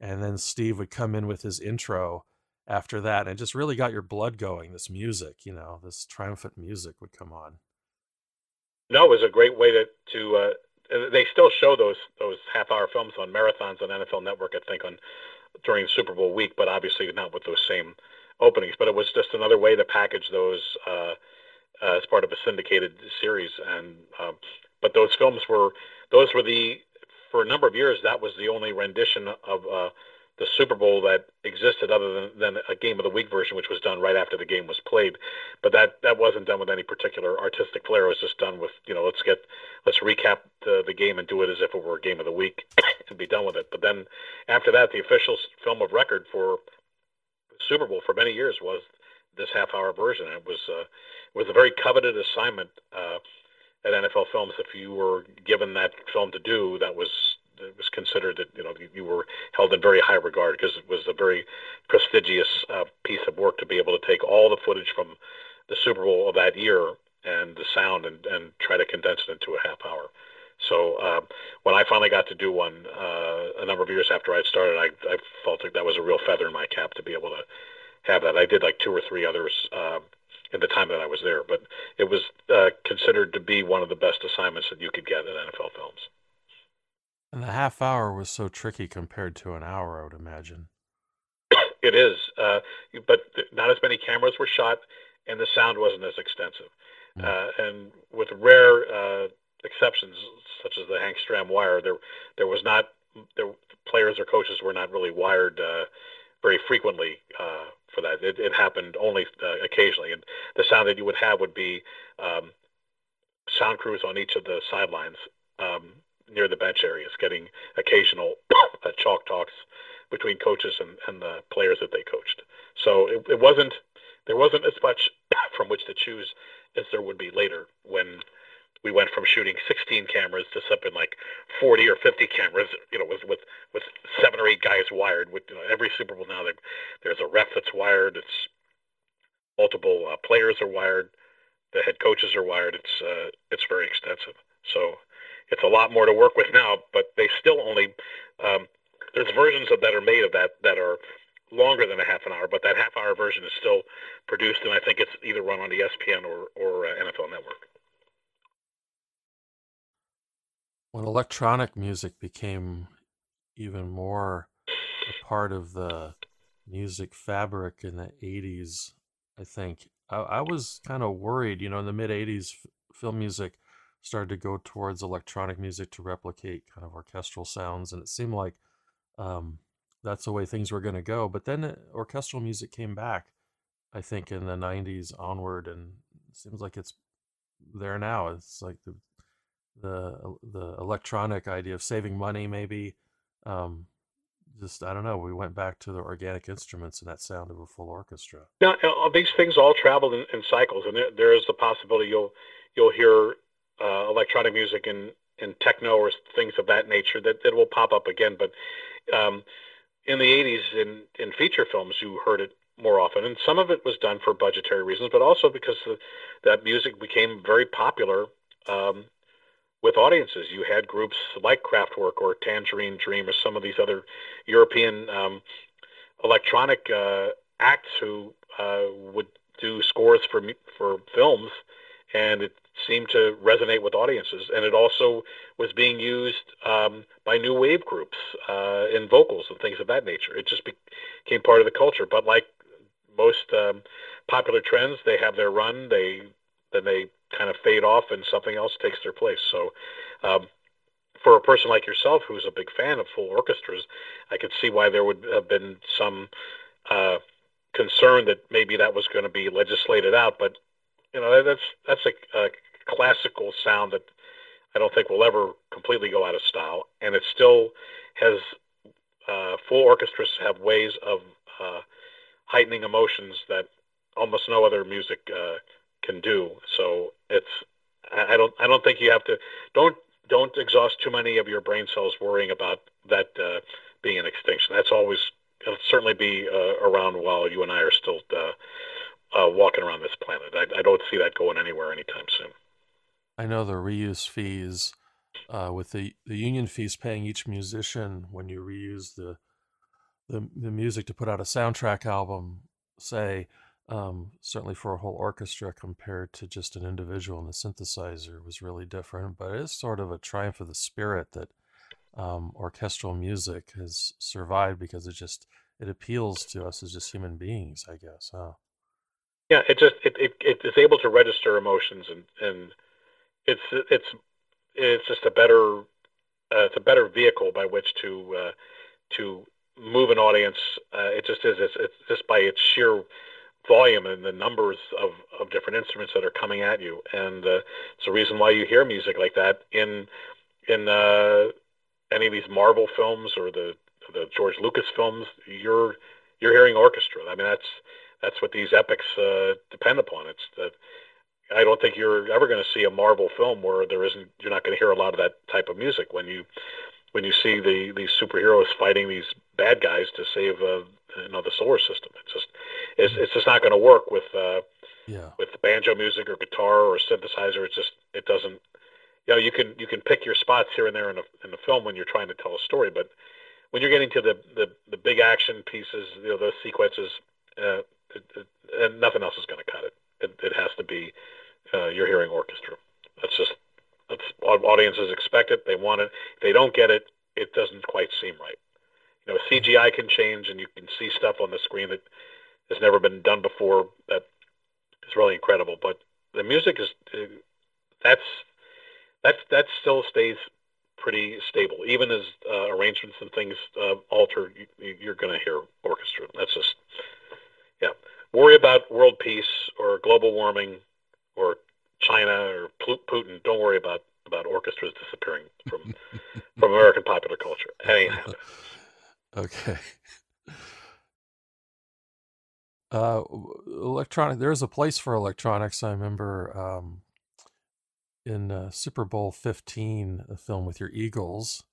and then Steve would come in with his intro after that, and it just really got your blood going. This music, you know, this triumphant music would come on. No, it was a great way to to. Uh, they still show those those half hour films on marathons on N F L Network, I think, on during Super Bowl week, but obviously not with those same openings. But it was just another way to package those uh, uh, as part of a syndicated series. And uh, but those films were those were the for a number of years that was the only rendition of uh, the Super Bowl that existed, other than, than a Game of the Week version, which was done right after the game was played. But that that wasn't done with any particular artistic flair. It was just done with, you know, let's get let's recap the, the game and do it as if it were a Game of the Week and be done with it. But then after that, the official film of record for Super Bowl for many years was this half-hour version. It was uh, it was a very coveted assignment uh, at N F L Films. If you were given that film to do, that was it was considered that, you know, you were held in very high regard, because it was a very prestigious uh, piece of work to be able to take all the footage from the Super Bowl of that year and the sound and, and try to condense it into a half hour. So uh, when I finally got to do one uh, a number of years after I'd started, I, I felt like that was a real feather in my cap to be able to have that. I did like two or three others uh, in the time that I was there, but it was uh, considered to be one of the best assignments that you could get at N F L Films. And the half hour was so tricky compared to an hour, I would imagine. It is, uh, but not as many cameras were shot, and the sound wasn't as extensive. Mm. Uh, and with rare uh, exceptions, such as the Hank Stram wire, there there was not there players or coaches were not really wired uh, very frequently uh, for that. It, it happened only uh, occasionally, and the sound that you would have would be um, sound crews on each of the sidelines um, near the bench areas, getting occasional uh, chalk talks between coaches and, and the players that they coached. So it, it wasn't there wasn't as much from which to choose as there would be later, when we went from shooting sixteen cameras to something like forty or fifty cameras, you know, with with, with seven or eight guys wired. With, you know, every Super Bowl now, there, there's a ref that's wired. It's multiple uh, players are wired. The head coaches are wired. It's uh, it's very extensive. So it's a lot more to work with now, but they still only um, there's versions of that are made of that that are longer than a half an hour, but that half hour version is still produced, and I think it's either run on E S P N or or uh, N F L Network. When electronic music became even more a part of the music fabric in the eighties, I think I, I was kind of worried. You know, in the mid eighties, f- film music started to go towards electronic music to replicate kind of orchestral sounds, and it seemed like um, that's the way things were going to go. But then uh, orchestral music came back, I think, in the nineties onward, and it seems like it's there now. It's like the the the electronic idea of saving money, maybe. Um, just I don't know. We went back to the organic instruments and that sound of a full orchestra. Now, uh, these things all travel in, in cycles, and there, there is the possibility you'll you'll hear uh, electronic music in, in techno or things of that nature that, that will pop up again. But um, in the eighties, in, in feature films, you heard it more often, and some of it was done for budgetary reasons, but also because the, that music became very popular um, with audiences. You had groups like Kraftwerk or Tangerine Dream or some of these other European um, electronic uh, acts who uh, would do scores for for films, and it seemed to resonate with audiences. And it also was being used um, by new wave groups uh, in vocals and things of that nature. It just became part of the culture. But like most um, popular trends, they have their run. They then they kind of fade off, and something else takes their place. So. Um, for a person like yourself, who's a big fan of full orchestras, I could see why there would have been some uh, concern that maybe that was going to be legislated out. But you know, that's that's a, a classical sound that I don't think will ever completely go out of style, and it still has uh, full orchestras have ways of uh, heightening emotions that almost no other music uh, can do. So it's I I don't I don't think you have to don't don't exhaust too many of your brain cells worrying about that uh, being an extinction. That's always it'll certainly be uh, around while you and I are still uh, uh, walking around this planet. I, I don't see that going anywhere anytime soon. I know the reuse fees, uh, with the the union fees paying each musician when you reuse the the the music to put out a soundtrack album, say, um, certainly for a whole orchestra compared to just an individual and a synthesizer was really different. But it's sort of a triumph of the spirit that um, orchestral music has survived because it just it appeals to us as just human beings, I guess. Huh? Yeah, it just it, it, it is able to register emotions, and, and it's it's it's just a better uh, it's a better vehicle by which to uh, to move an audience. Uh, it just is. It's, it's just by its sheer volume and the numbers of, of different instruments that are coming at you, and uh, it's the reason why you hear music like that in in uh, any of these Marvel films or the the George Lucas films. You're you're hearing orchestra. I mean, that's that's what these epics uh, depend upon. It's that I don't think you're ever going to see a Marvel film where there isn't. You're not going to hear a lot of that type of music when you when you see the these superheroes fighting these bad guys to save uh, you know the solar system. It's just it's it's just not going to work with uh, Yeah. with banjo music or guitar or synthesizer. It's just it doesn't. You know, you can you can pick your spots here and there in a in a film when you're trying to tell a story, but when you're getting to the the, the big action pieces, you know, those sequences, uh, it, it, and nothing else is going to cut it. It, it has to be uh, you're hearing orchestra. That's just that's audiences expect it. They want it. If they don't get it, it doesn't quite seem right. You know, C G I can change, and you can see stuff on the screen that has never been done before. That is really incredible. But the music is uh, that's that's that still stays pretty stable, even as uh, arrangements and things uh, alter. You, you're going to hear orchestra. That's just yeah. Worry about world peace or global warming or China or Putin. Don't worry about about orchestras disappearing from from American popular culture. It ain't happening. Okay. Uh, electronic. There is a place for electronics. I remember um, in uh, Super Bowl fifteen, a film with your Eagles.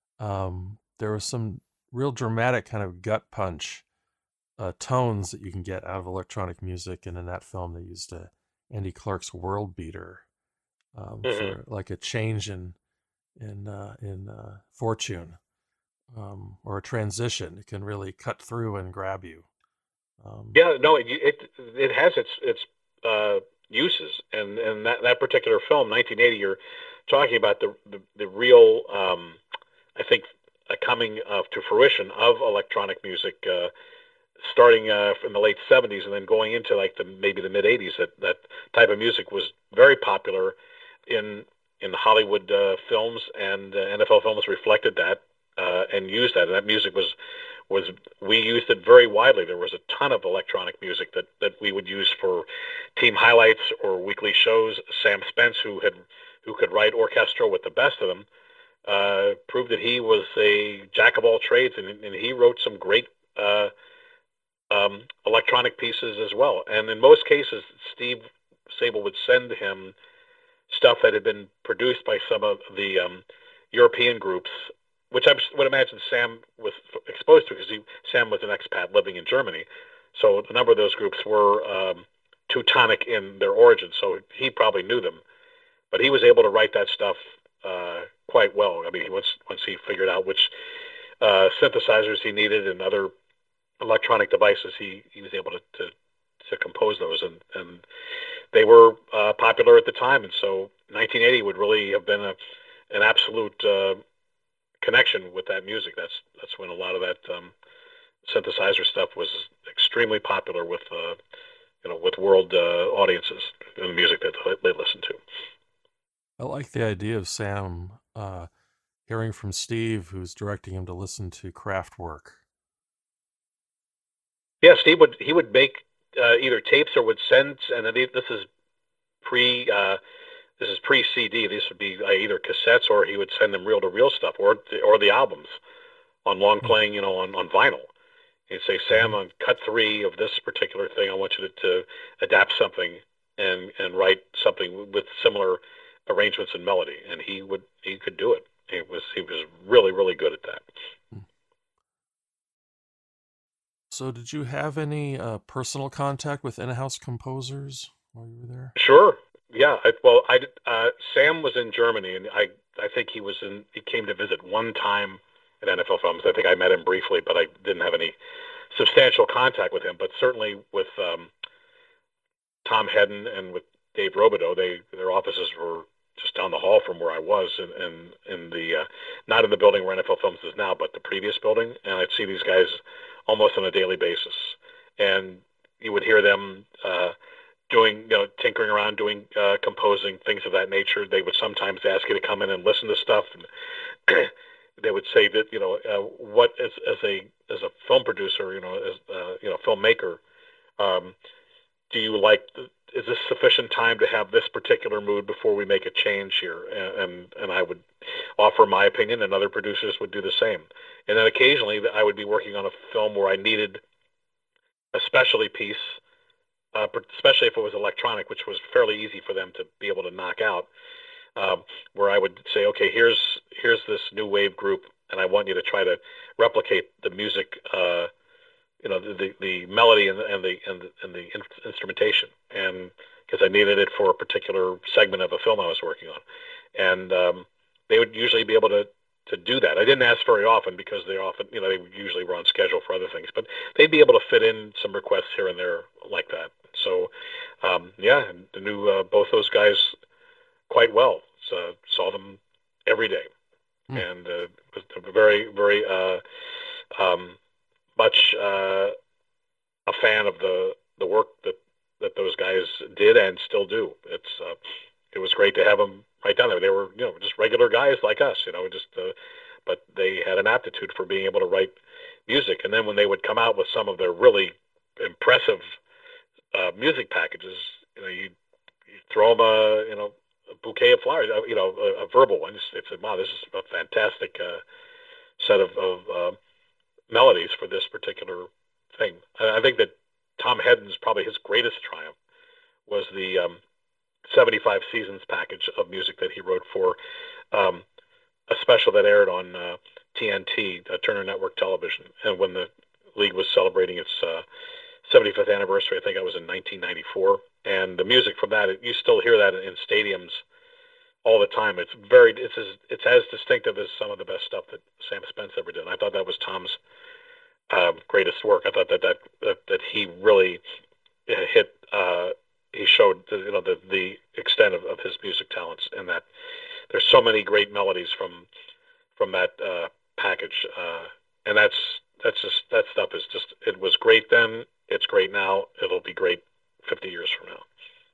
Um, there was some real dramatic kind of gut punch uh, tones that you can get out of electronic music, and in that film, they used uh, Andy Clark's World Beater um, Mm-hmm. for like a change in in uh, in uh, fortune um, or a transition. It can really cut through and grab you. Um, Yeah, no, it it, it has its its uh, uses, and and that, that particular film, nineteen eighty, you're talking about the the, the real, um, I think, a coming uh, to fruition of electronic music, uh, starting uh, in the late seventies and then going into like the maybe the mid eighties. That that type of music was very popular in in Hollywood uh, films, and uh, N F L films reflected that uh, and used that. And that music was was we used it very widely. There was a ton of electronic music that that we would use for team highlights or weekly shows. Sam Spence, who had who could write orchestra with the best of them, uh, proved that he was a jack of all trades, and, and he wrote some great uh, um, electronic pieces as well. And in most cases, Steve Sabol would send him stuff that had been produced by some of the um, European groups, which I would imagine Sam was exposed to because he, Sam was an expat living in Germany. So a number of those groups were um, Teutonic in their origin, so he probably knew them. But he was able to write that stuff uh, quite well. I mean, once once he figured out which uh, synthesizers he needed and other electronic devices, he, he was able to, to, to compose those, and, and they were uh, popular at the time. And so nineteen eighty would really have been a, an absolute uh, connection with that music. That's that's when a lot of that um, synthesizer stuff was extremely popular with uh, you know with world uh, audiences and the music that they listened to. I like the idea of Sam uh, hearing from Steve, who's directing him to listen to Kraftwerk. Yeah, Steve would he would make uh, either tapes or would send, and this is pre uh, this is pre C D. These would be uh, either cassettes, or he would send them reel to reel stuff, or or the albums on long playing, you know, on, on vinyl. He'd say, Sam, on cut three of this particular thing, I want you to, to adapt something and and write something with similar arrangements and melody. And he would he could do it. He was he was really really good at that. So, did you have any uh, personal contact with in-house composers while you were there? Sure. Yeah. I, well, I uh, Sam was in Germany, and I I think he was in. He came to visit one time at N F L Films. I think I met him briefly, but I didn't have any substantial contact with him. But certainly with um, Tom Hedden and with Dave Robideau, they their offices were just down the hall from where I was, in in, in the uh, not in the building where N F L Films is now, but the previous building. And I'd see these guys almost on a daily basis, and you would hear them uh, doing, you know, tinkering around, doing uh, composing, things of that nature. They would sometimes ask you to come in and listen to stuff, and they would say that, you know, uh, what as as a as a film producer, you know, as uh, you know, filmmaker, um, do you like? Is this sufficient time to have this particular mood before we make a change here? And, and and I would offer my opinion, and other producers would do the same. And then occasionally I would be working on a film where I needed a specialty piece, uh, especially if it was electronic, which was fairly easy for them to be able to knock out. Um, where I would say, okay, here's here's this new wave group, and I want you to try to replicate the music. Uh, you know, the, the, the melody and the, and the, and the, and the in- instrumentation, and because I needed it for a particular segment of a film I was working on. And um, they would usually be able to, to do that. I didn't ask very often because they often, you know, they usually were on schedule for other things, but they'd be able to fit in some requests here and there like that. So, um, yeah, I knew uh, both those guys quite well. So saw them every day. Mm. And uh, was very, very, uh, um, much uh, a fan of the, the work that, that those guys did and still do. It's uh, it was great to have them right down there. They were, you know, just regular guys like us, you know, just uh, but they had an aptitude for being able to write music. And then when they would come out with some of their really impressive uh, music packages, you know, you you throw them a you know a bouquet of flowers, you know, a, a verbal one. It's, it's wow, this is a fantastic uh, set of, of uh, melodies for this particular thing. I, I think that Tom Hedden's probably his greatest triumph was the um, seventy-five Seasons package of music that he wrote for um, a special that aired on uh, T N T, uh, Turner Network Television. And when the league was celebrating its uh, seventy-fifth anniversary, I think it was in nineteen ninety-four. And the music from that, it, you still hear that in stadiums all the time. It's very, it's as, it's as distinctive as some of the best stuff that Sam Spence ever did. And I thought that was Tom's uh, greatest work. I thought that that that, that he really hit. Uh, he showed the, you know the the extent of, of his music talents, and that there's so many great melodies from from that uh, package. Uh, and that's that's just that stuff is just it was great then. It's great now. It'll be great fifty years from now.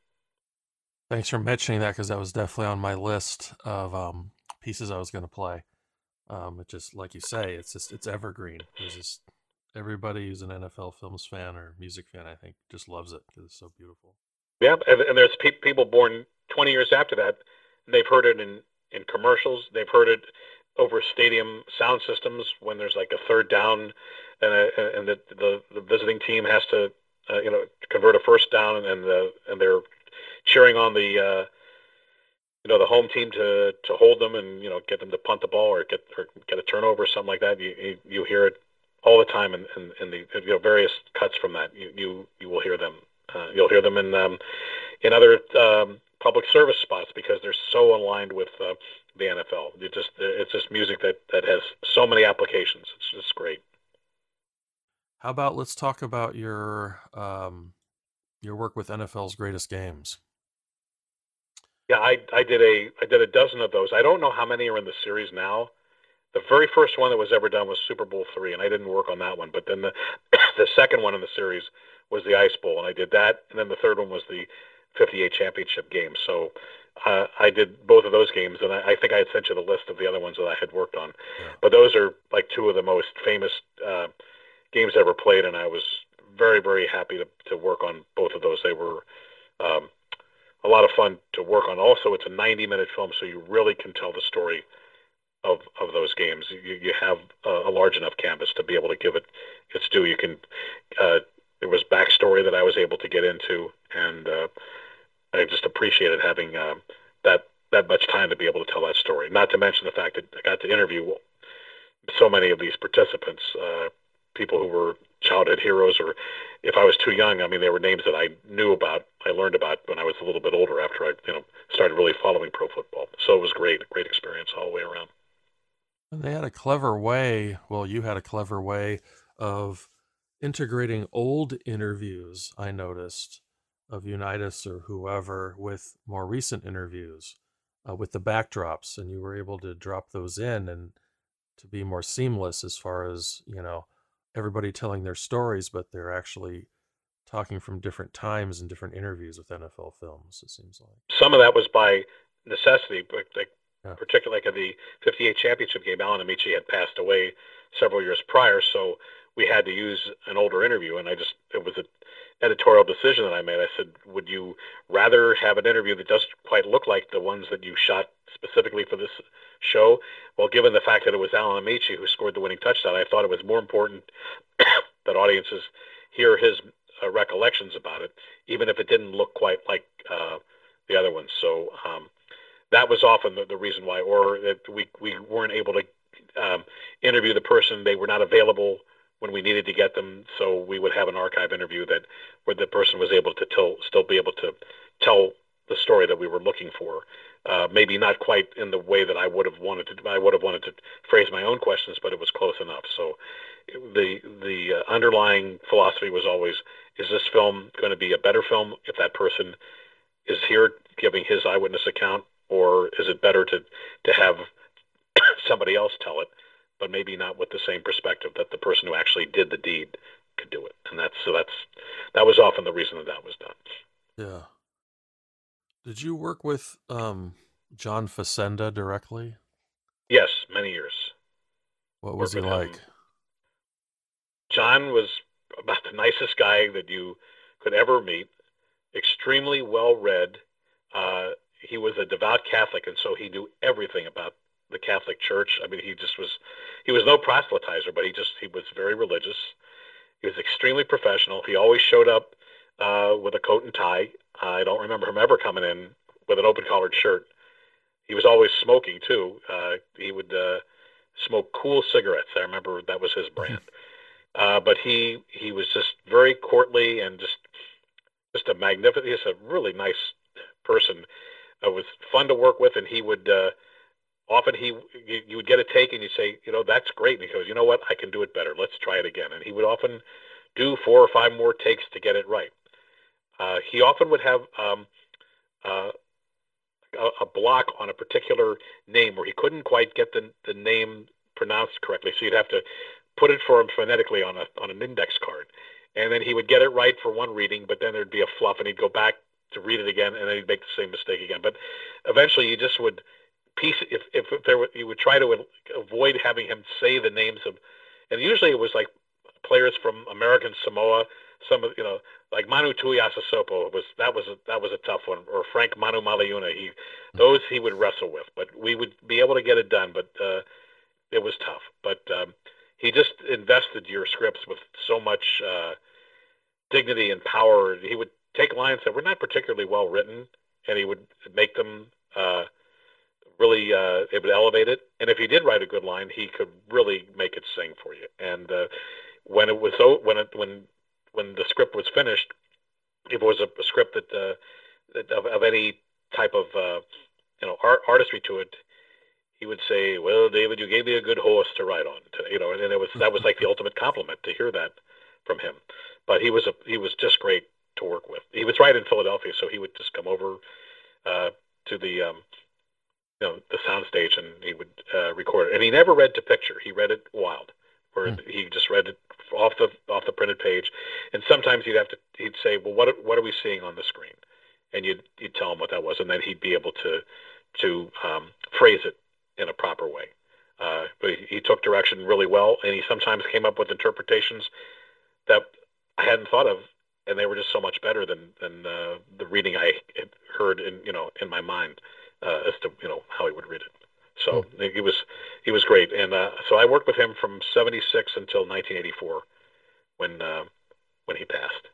Thanks for mentioning that, because that was definitely on my list of um, pieces I was going to play. Um, it just, like you say, it's just it's evergreen. It's just everybody who's an N F L Films fan or music fan, I think, just loves it because it's so beautiful. Yeah, and, and there's pe- people born twenty years after that, and they've heard it in, in commercials. They've heard it over stadium sound systems when there's like a third down, and a, and the, the the visiting team has to uh, you know convert a first down, and the and they're cheering on the uh, you know the home team to, to hold them and you know get them to punt the ball or get or get a turnover or something like that. You you, you hear it all the time in, in, in the you know various cuts from that. You you, you will hear them. Uh, you'll hear them in um, in other um, public service spots because they're so aligned with uh, the N F L. It just it's just music that, that has so many applications. It's just great. How about let's talk about your um, your work with N F L's Greatest Games. Yeah, I, I did a I did a dozen of those. I don't know how many are in the series now. The very first one that was ever done was Super Bowl three, and I didn't work on that one. But then the the second one in the series was the Ice Bowl, and I did that. And then the third one was the fifty-eight championship game. So uh, I did both of those games, and I, I think I had sent you the list of the other ones that I had worked on. Yeah. But those are like two of the most famous uh, games ever played, and I was very, very happy to, to work on both of those. They were um, a lot of fun to work on. Also, it's a ninety-minute film, so you really can tell the story of of those games. You, you have a, a large enough canvas to be able to give it its due. You can. Uh, there was backstory that I was able to get into, and uh, I just appreciated having uh, that that much time to be able to tell that story. Not to mention the fact that I got to interview so many of these participants, uh, people who were childhood heroes, or if I was too young, I mean, they were names that I knew about, I learned about when I was a little bit older after I, you know, started really following pro football. So it was great, a great experience all the way around. And they had a clever way, well, you had a clever way of integrating old interviews, I noticed, of Unitas or whoever with more recent interviews uh, with the backdrops. And you were able to drop those in and to be more seamless as far as, you know, everybody telling their stories, but they're actually talking from different times and different interviews with N F L films, it seems like. Some of that was by necessity, but like, Yeah. particularly like in the fifty-eight championship game, Alan Amici had passed away several years prior, so we had to use an older interview, and I just, it was an editorial decision that I made. I said, would you rather have an interview that doesn't quite look like the ones that you shot specifically for this show? Well, given the fact that it was Alan Amici who scored the winning touchdown, I thought it was more important that audiences hear his uh, recollections about it, even if it didn't look quite like uh, the other ones. So um, that was often the, the reason why, or that we, we weren't able to um, interview the person. They were not available when we needed to get them, so we would have an archive interview that where the person was able to tell, still be able to tell the story that we were looking for. Uh, maybe not quite in the way that I would have wanted to. I would have wanted to phrase my own questions, but it was close enough. So the the uh, underlying philosophy was always: is this film going to be a better film if that person is here giving his eyewitness account, or is it better to to have somebody else tell it, but maybe not with the same perspective that the person who actually did the deed could do it? And that's so that's that was often the reason that that was done. Yeah. Did you work with um, John Facenda directly? Yes, many years. What was he Worked with like? him. John was about the nicest guy that you could ever meet. Extremely well read. Uh, he was a devout Catholic, and so he knew everything about the Catholic Church. I mean, he just was. He was no proselytizer, but he just he was very religious. He was extremely professional. He always showed up uh, with a coat and tie. I don't remember him ever coming in with an open collared shirt. He was always smoking too. Uh, he would uh, smoke cool cigarettes. I remember that was his brand. Uh, but he he was just very courtly and just just a magnificent. He's a really nice person. It was fun to work with, and he would uh, often he you, you would get a take and you'd say, you know, that's great, and he goes, you know what, I can do it better. Let's try it again. And he would often do four or five more takes to get it right. Uh, he often would have um, uh, a, a block on a particular name where he couldn't quite get the the name pronounced correctly, so you'd have to put it for him phonetically on a on an index card, and then he would get it right for one reading, but then there'd be a fluff, and he'd go back to read it again, and then he'd make the same mistake again. But eventually, you just would piece if if there were, you would try to avoid having him say the names of, and usually it was like players from American Samoa, some of you know like Manu Tuiasosopo was that was a, that was a tough one, or Frank Manu Maliuna. He those he would wrestle with, but we would be able to get it done. But uh, it was tough. But um, he just invested your scripts with so much uh, dignity and power. He would take lines that were not particularly well written, and he would make them uh, really. Uh, it would elevate it. And if he did write a good line, he could really make it sing for you. And uh, when it was so, when it when when the script was finished, if it was a, a script that, uh, that of, of any type of uh, you know art, artistry to it, he would say, "Well, David, you gave me a good horse to ride on." To, you know, and it was that was like the ultimate compliment to hear that from him. But he was a he was just great to work with. He was right in Philadelphia, so he would just come over uh, to the um, you know the soundstage and he would uh, record it. And he never read to picture; he read it wild, where mm. he just read it off the off the printed page. And sometimes he'd have to he'd say, "Well, what what are we seeing on the screen?" And you'd you'd tell him what that was, and then he'd be able to to um, phrase it in a proper way. Uh, but he, he took direction really well, and he sometimes came up with interpretations that I hadn't thought of, and they were just so much better than than uh, the reading I had heard in you know in my mind uh, as to you know how he would read it. So mm. he was he was great, and uh, so I worked with him from seventy-six until nineteen eighty-four, when uh, when he passed.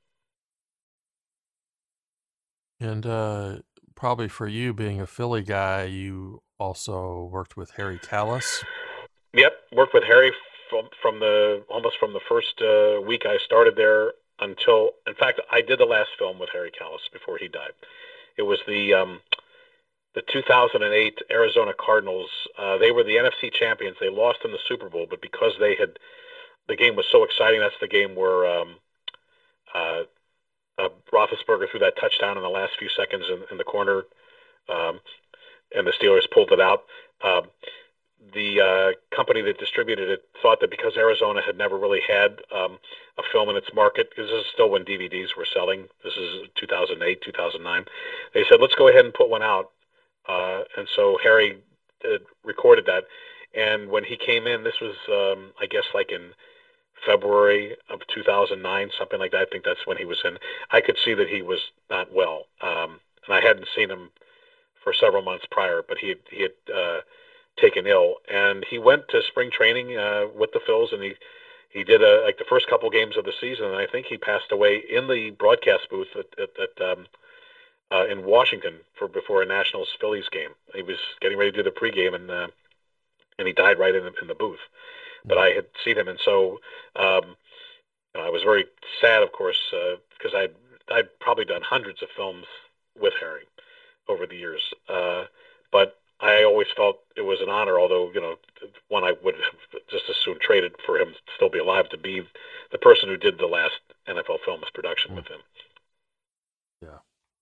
And uh, probably for you, being a Philly guy, you also worked with Harry Callis. Yep, worked with Harry from from the almost from the first uh, week I started there until, in fact, I did the last film with Harry Callis before he died. It was the um, the two thousand eight Arizona Cardinals. Uh, they were the N F C champions. They lost in the Super Bowl, but because they had the game was so exciting, that's the game where um, uh, uh, Roethlisberger threw that touchdown in the last few seconds in, in the corner, um, and the Steelers pulled it out. Um, the uh, company that distributed it thought that because Arizona had never really had um, a film in its market, because this is still when D V Ds were selling, this is two thousand eight, two thousand nine, they said, let's go ahead and put one out. Uh, and so Harry uh, recorded that. And when he came in, this was, um, I guess, like in February of two thousand nine, something like that. I think that's when he was in. I could see that he was not well. Um, and I hadn't seen him for several months prior, but he had, he had uh, taken ill. And he went to spring training uh, with the Phils, and he, he did a, like the first couple games of the season, and I think he passed away in the broadcast booth at, at, at um, uh, in Washington for before a Nationals Phillies game. He was getting ready to do the pregame, and uh, and he died right in the, in the booth. But I had seen him, and so um, I was very sad, of course, because uh, I'd, I'd probably done hundreds of films with Harry over the years. Uh, but I always felt it was an honor, although, you know, one I would have just as soon traded for him to still be alive, to be the person who did the last N F L Films production mm. with him. Yeah.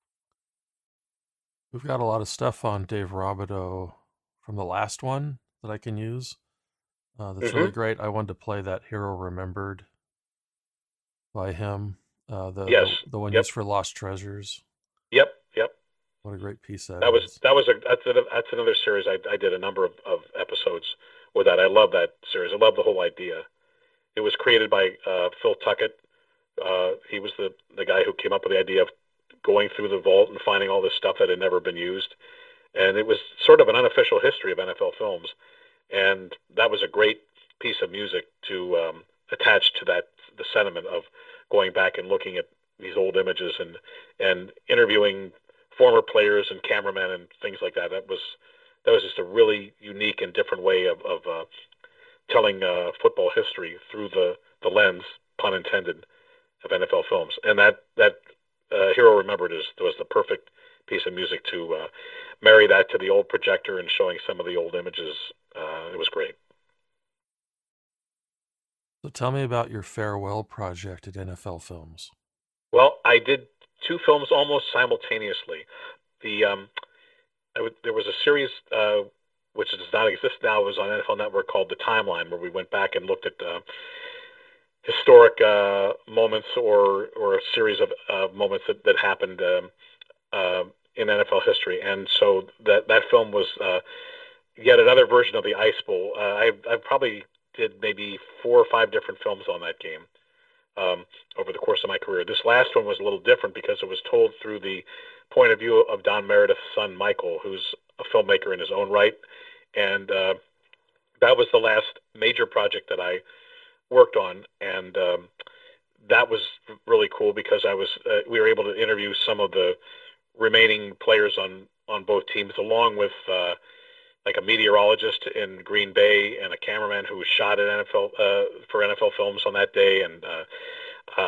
We've got a lot of stuff on Dave Robideau from the last one that I can use. Uh, that's mm-hmm. really great. I wanted to play that Hero Remembered by him. Uh, the, yes. the the one yep. used for Lost Treasures. Yep, yep. What a great piece that, that is. was. That was a that's a, that's another series. I, I did a number of, of episodes with that. I love that series. I love the whole idea. It was created by uh, Phil Tuckett. Uh, he was the the guy who came up with the idea of going through the vault and finding all this stuff that had never been used. And it was sort of an unofficial history of N F L films. And that was a great piece of music to um, attach to that, the sentiment of going back and looking at these old images and, and interviewing former players and cameramen and things like that. That was, that was just a really unique and different way of, of uh, telling uh, football history through the, the lens, pun intended, of N F L films. And that, that uh, Hero Remembered is, was the perfect piece of music to uh, marry that to the old projector and showing some of the old images. Uh, it was great. So tell me about your farewell project at N F L Films. Well, I did two films almost simultaneously. The um, I w- there was a series uh, which does not exist now. It was on N F L Network called The Timeline, where we went back and looked at uh, historic uh, moments or or a series of uh, moments that that happened um, uh, in N F L history. And so that that film was uh, yet another version of the Ice Bowl. Uh, I I probably did maybe four or five different films on that game um, over the course of my career. This last one was a little different because it was told through the point of view of Don Meredith's son, Michael, who's a filmmaker in his own right. And uh, that was the last major project that I worked on. And um, that was really cool because I was uh, we were able to interview some of the remaining players on, on both teams, along with uh, like a meteorologist in Green Bay and a cameraman who shot at N F L uh, for N F L Films on that day, and uh,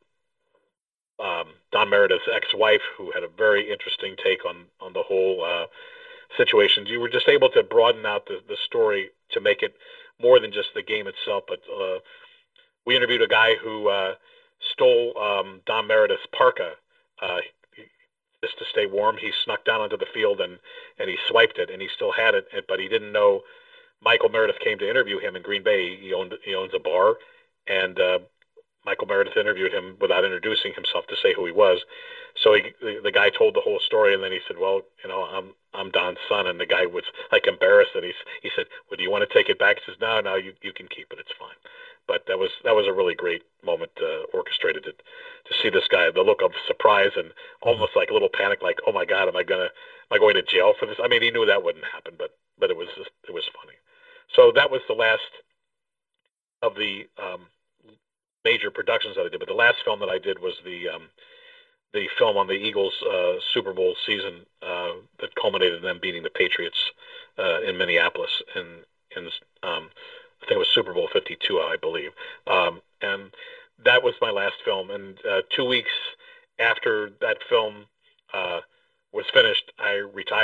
uh, um, Don Meredith's ex-wife, who had a very interesting take on on the whole uh, situation. You were just able to broaden out the, the story to make it more than just the game itself. But uh, we interviewed a guy who uh, stole um, Don Meredith's parka. Uh, just to stay warm. He snuck down onto the field and, and he swiped it, and he still had it, but he didn't know Michael Meredith came to interview him in Green Bay. He owned he owns a bar, and uh, Michael Meredith interviewed him without introducing himself to say who he was. So he, the, the guy told the whole story, and then he said, "Well, you know, I'm I'm Don's son," and the guy was like embarrassed, and he he said, "Well, do you want to take it back?" He says, "No, no, you you can keep it. It's fine." But that was that was a really great moment, uh, orchestrated to to see this guy, the look of surprise and almost like a little panic, like, "Oh my God, am I gonna am I going to jail for this?" I mean, he knew that wouldn't happen, but but it was just, it was funny. So that was the last of the um, major productions that I did. But the last film that I did was the um, the film on the Eagles' uh, Super Bowl season uh, that culminated in them beating the Patriots uh, in Minneapolis in in um, I think it was Super Bowl fifty-two, I believe. Um, and that was my last film. And uh, two weeks after that film uh, was finished, I retired.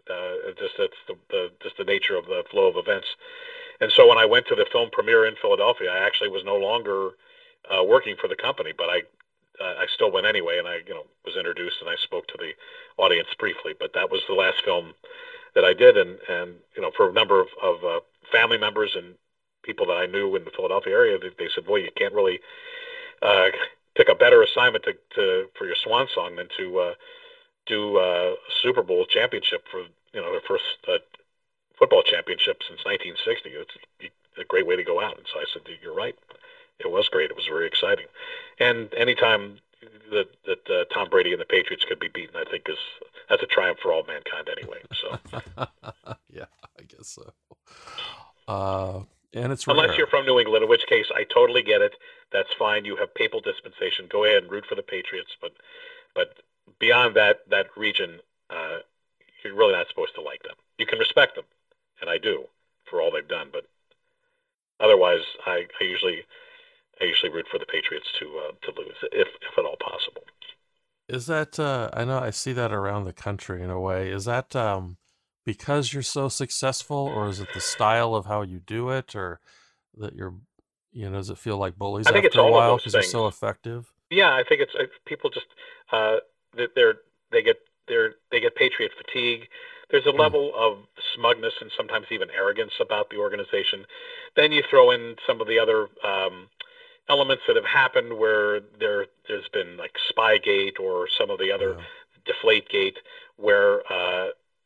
Uh, it just that's the, the just the nature of the flow of events. And so when I went to the film premiere in Philadelphia, I actually was no longer uh, working for the company, but I uh, I still went anyway, and I you know was introduced and I spoke to the audience briefly. But that was the last film that I did, and and you know for a number of, of uh, family members and people that I knew in the Philadelphia area, they, they said, "Boy, you can't really uh, pick a better assignment to, to for your swan song than to uh, do uh, a Super Bowl championship for you know their first uh, football championship since nineteen sixty. It's a great way to go out." And so I said, "You're right. It was great. It was very exciting." And anytime that that uh, Tom Brady and the Patriots could be beaten, I think is that's a triumph for all mankind anyway. So yeah, I guess so. Uh, and it's unless rare. you're from New England, in which case I totally get it. That's fine. You have papal dispensation. Go ahead and root for the Patriots. But but beyond that that region, uh, you're really not supposed to like them. You can respect them, and I do for all they've done. But otherwise, I, I usually I usually root for the Patriots to uh, to lose, if if at all possible. Is that uh, I know I see that around the country in a way. Is that um, because you're so successful, or is it the style of how you do it, or that you're, you know, does it feel like bullies I think it's after a all of while those because you're things. so effective? Yeah, I think it's uh, people just uh, that they're they get they're they get patriot fatigue. There's a Hmm. level of smugness and sometimes even arrogance about the organization. Then you throw in some of the other um, elements that have happened where there there's been like Spygate or some of the other Yeah. Deflategate, where uh,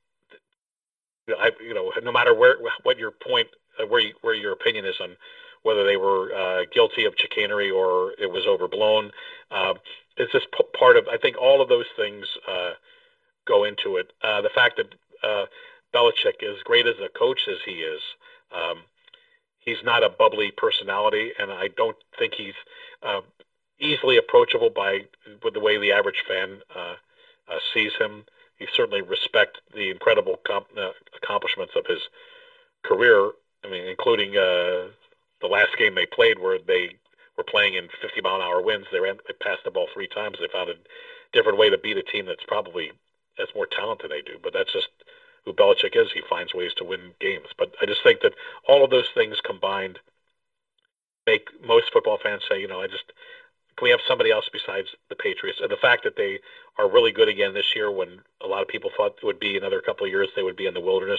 I you know no matter where what your point uh, where you, where your opinion is on whether they were uh, guilty of chicanery or it was overblown, uh, it's just p- part of I think all of those things uh, go into it. Uh, the fact that uh, Belichick, as great as a coach as he is, um, he's not a bubbly personality, and I don't think he's uh, easily approachable by with the way the average fan uh, uh, sees him. You certainly respect the incredible comp- uh, accomplishments of his career. I mean, including uh, the last game they played, where they were playing in fifty mile an hour winds. They ran, they passed the ball three times. They found a different way to beat a team that's probably has more talent than they do. But that's just who Belichick is. He finds ways to win games. But I just think that all of those things combined make most football fans say, you know, I just can we have somebody else besides the Patriots? And the fact that they are really good again this year, when a lot of people thought it would be another couple of years they would be in the wilderness.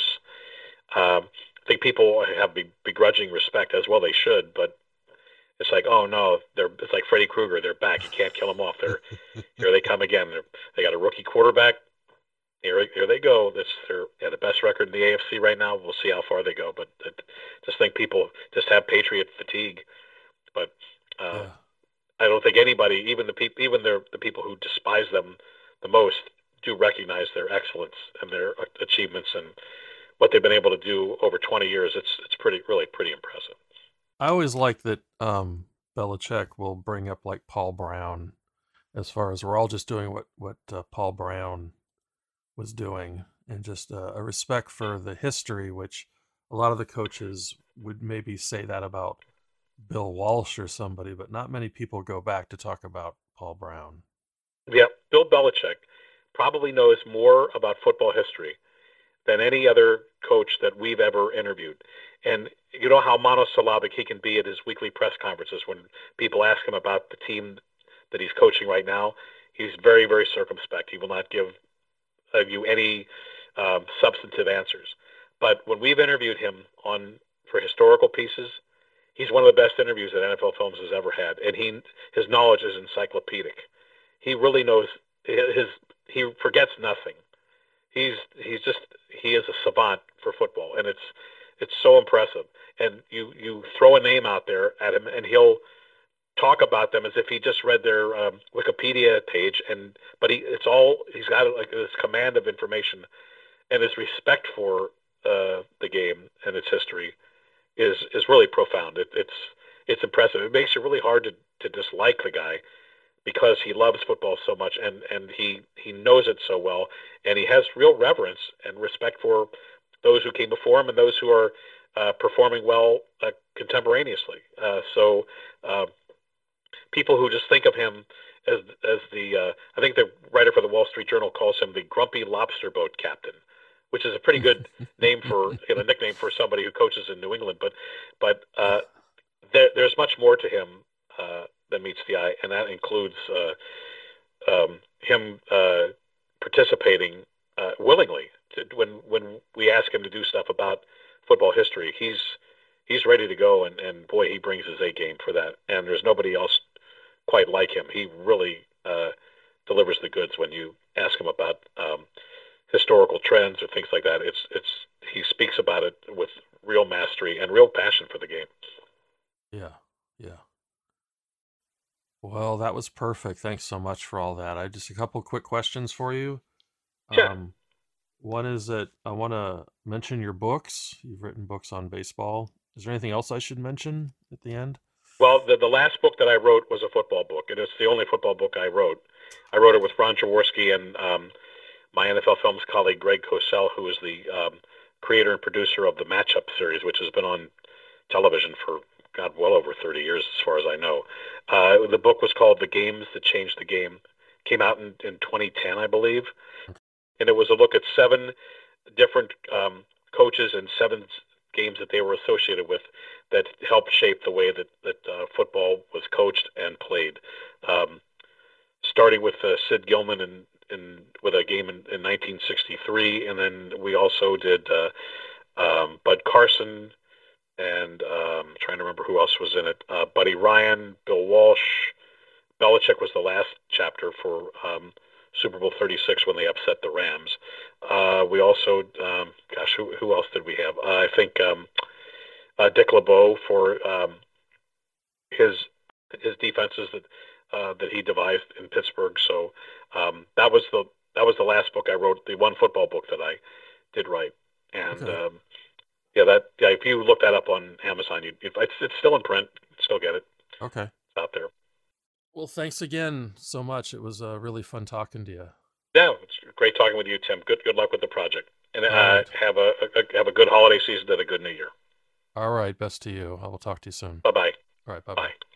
Um, I think people have be, begrudging respect, as well they should, but it's like, oh no, they're it's like Freddy Krueger. They're back. You can't kill them off. They're here. They come again. They're, they got a rookie quarterback. Here, here they go. This they're yeah, the best record in the A F C right now. We'll see how far they go. But I just think people just have Patriot fatigue. But uh, Yeah. I don't think anybody, even the people, even the the people who despise them the most, do recognize their excellence and their achievements and what they've been able to do over twenty years. It's it's pretty really pretty impressive. I always like that um, Belichick will bring up like Paul Brown, as far as we're all just doing what what uh, Paul Brown was doing, and just uh, a respect for the history, which a lot of the coaches would maybe say that about Bill Walsh or somebody, but not many people go back to talk about Paul Brown. Yeah, Bill Belichick probably knows more about football history than any other coach that we've ever interviewed. And you know how monosyllabic he can be at his weekly press conferences when people ask him about the team that he's coaching right now. He's very, very circumspect. He will not give uh, you any um, substantive answers. But when we've interviewed him on for historical pieces, he's one of the best interviews that N F L Films has ever had, and he his knowledge is encyclopedic. He really knows his. He forgets nothing. He's he's just he is a savant for football, and it's it's so impressive. And you you throw a name out there at him, and he'll talk about them as if he just read their um, Wikipedia page. And but he it's all he's got like this command of information, and his respect for uh, the game and its history is is really profound. It, it's it's impressive. It makes it really hard to to dislike the guy because he loves football so much, and and he he knows it so well, and he has real reverence and respect for those who came before him and those who are uh, performing well uh, contemporaneously. Uh, so uh, people who just think of him as as the uh, I think the writer for the Wall Street Journal calls him the grumpy lobster boat captain. which is a pretty good name for you know, nickname for somebody who coaches in New England. But but uh, there, there's much more to him uh, than meets the eye, and that includes uh, um, him uh, participating uh, willingly to, when when we ask him to do stuff about football history. He's he's ready to go, and, and boy, he brings his A game for that. And there's nobody else quite like him. He really uh, delivers the goods when you ask him about um, historical trends or things like that. It's it's he speaks about it with real mastery and real passion for the game. Yeah, yeah. Well, that was perfect. Thanks so much for all that. I just a couple quick questions for you. Yeah. Um, one is that I want to mention your books. You've written books on baseball. Is there anything else I should mention at the end? Well, the the last book that I wrote was a football book, and it's the only football book I wrote. I wrote it with Ron Jaworski and um, my N F L Films colleague Greg Cosell, who is the um, creator and producer of the Matchup series, which has been on television for God well over thirty years, as far as I know. Uh, the book was called "The Games That Changed the Game." Came out in, in twenty ten, I believe, and it was a look at seven different um, coaches and seven games that they were associated with that helped shape the way that that uh, football was coached and played. Um, starting with uh, Sid Gilman in, in with a game in, in nineteen sixty-three, and then we also did uh, um, Bud Carson, and um, trying to remember who else was in it. Uh, Buddy Ryan, Bill Walsh, Belichick was the last chapter for um, Super Bowl thirty-six when they upset the Rams. Uh, we also, um, gosh, who, who else did we have? Uh, I think um, uh, Dick LeBeau for um, his his defenses that uh, that he devised in Pittsburgh. So um, that was the that was the last book I wrote, the one football book that I did write. And Okay. um, yeah, that yeah, if you look that up on Amazon, you, you it's, it's still in print. You can still get it. Okay. It's out there. Well, thanks again so much. It was uh, really fun talking to you. Yeah, it's great talking with you, Tim. Good good luck with the project, and All uh, right. have a, a have a good holiday season and a good New Year. All right. Best to you. I will talk to you soon. Bye bye. All right. Bye bye. Bye.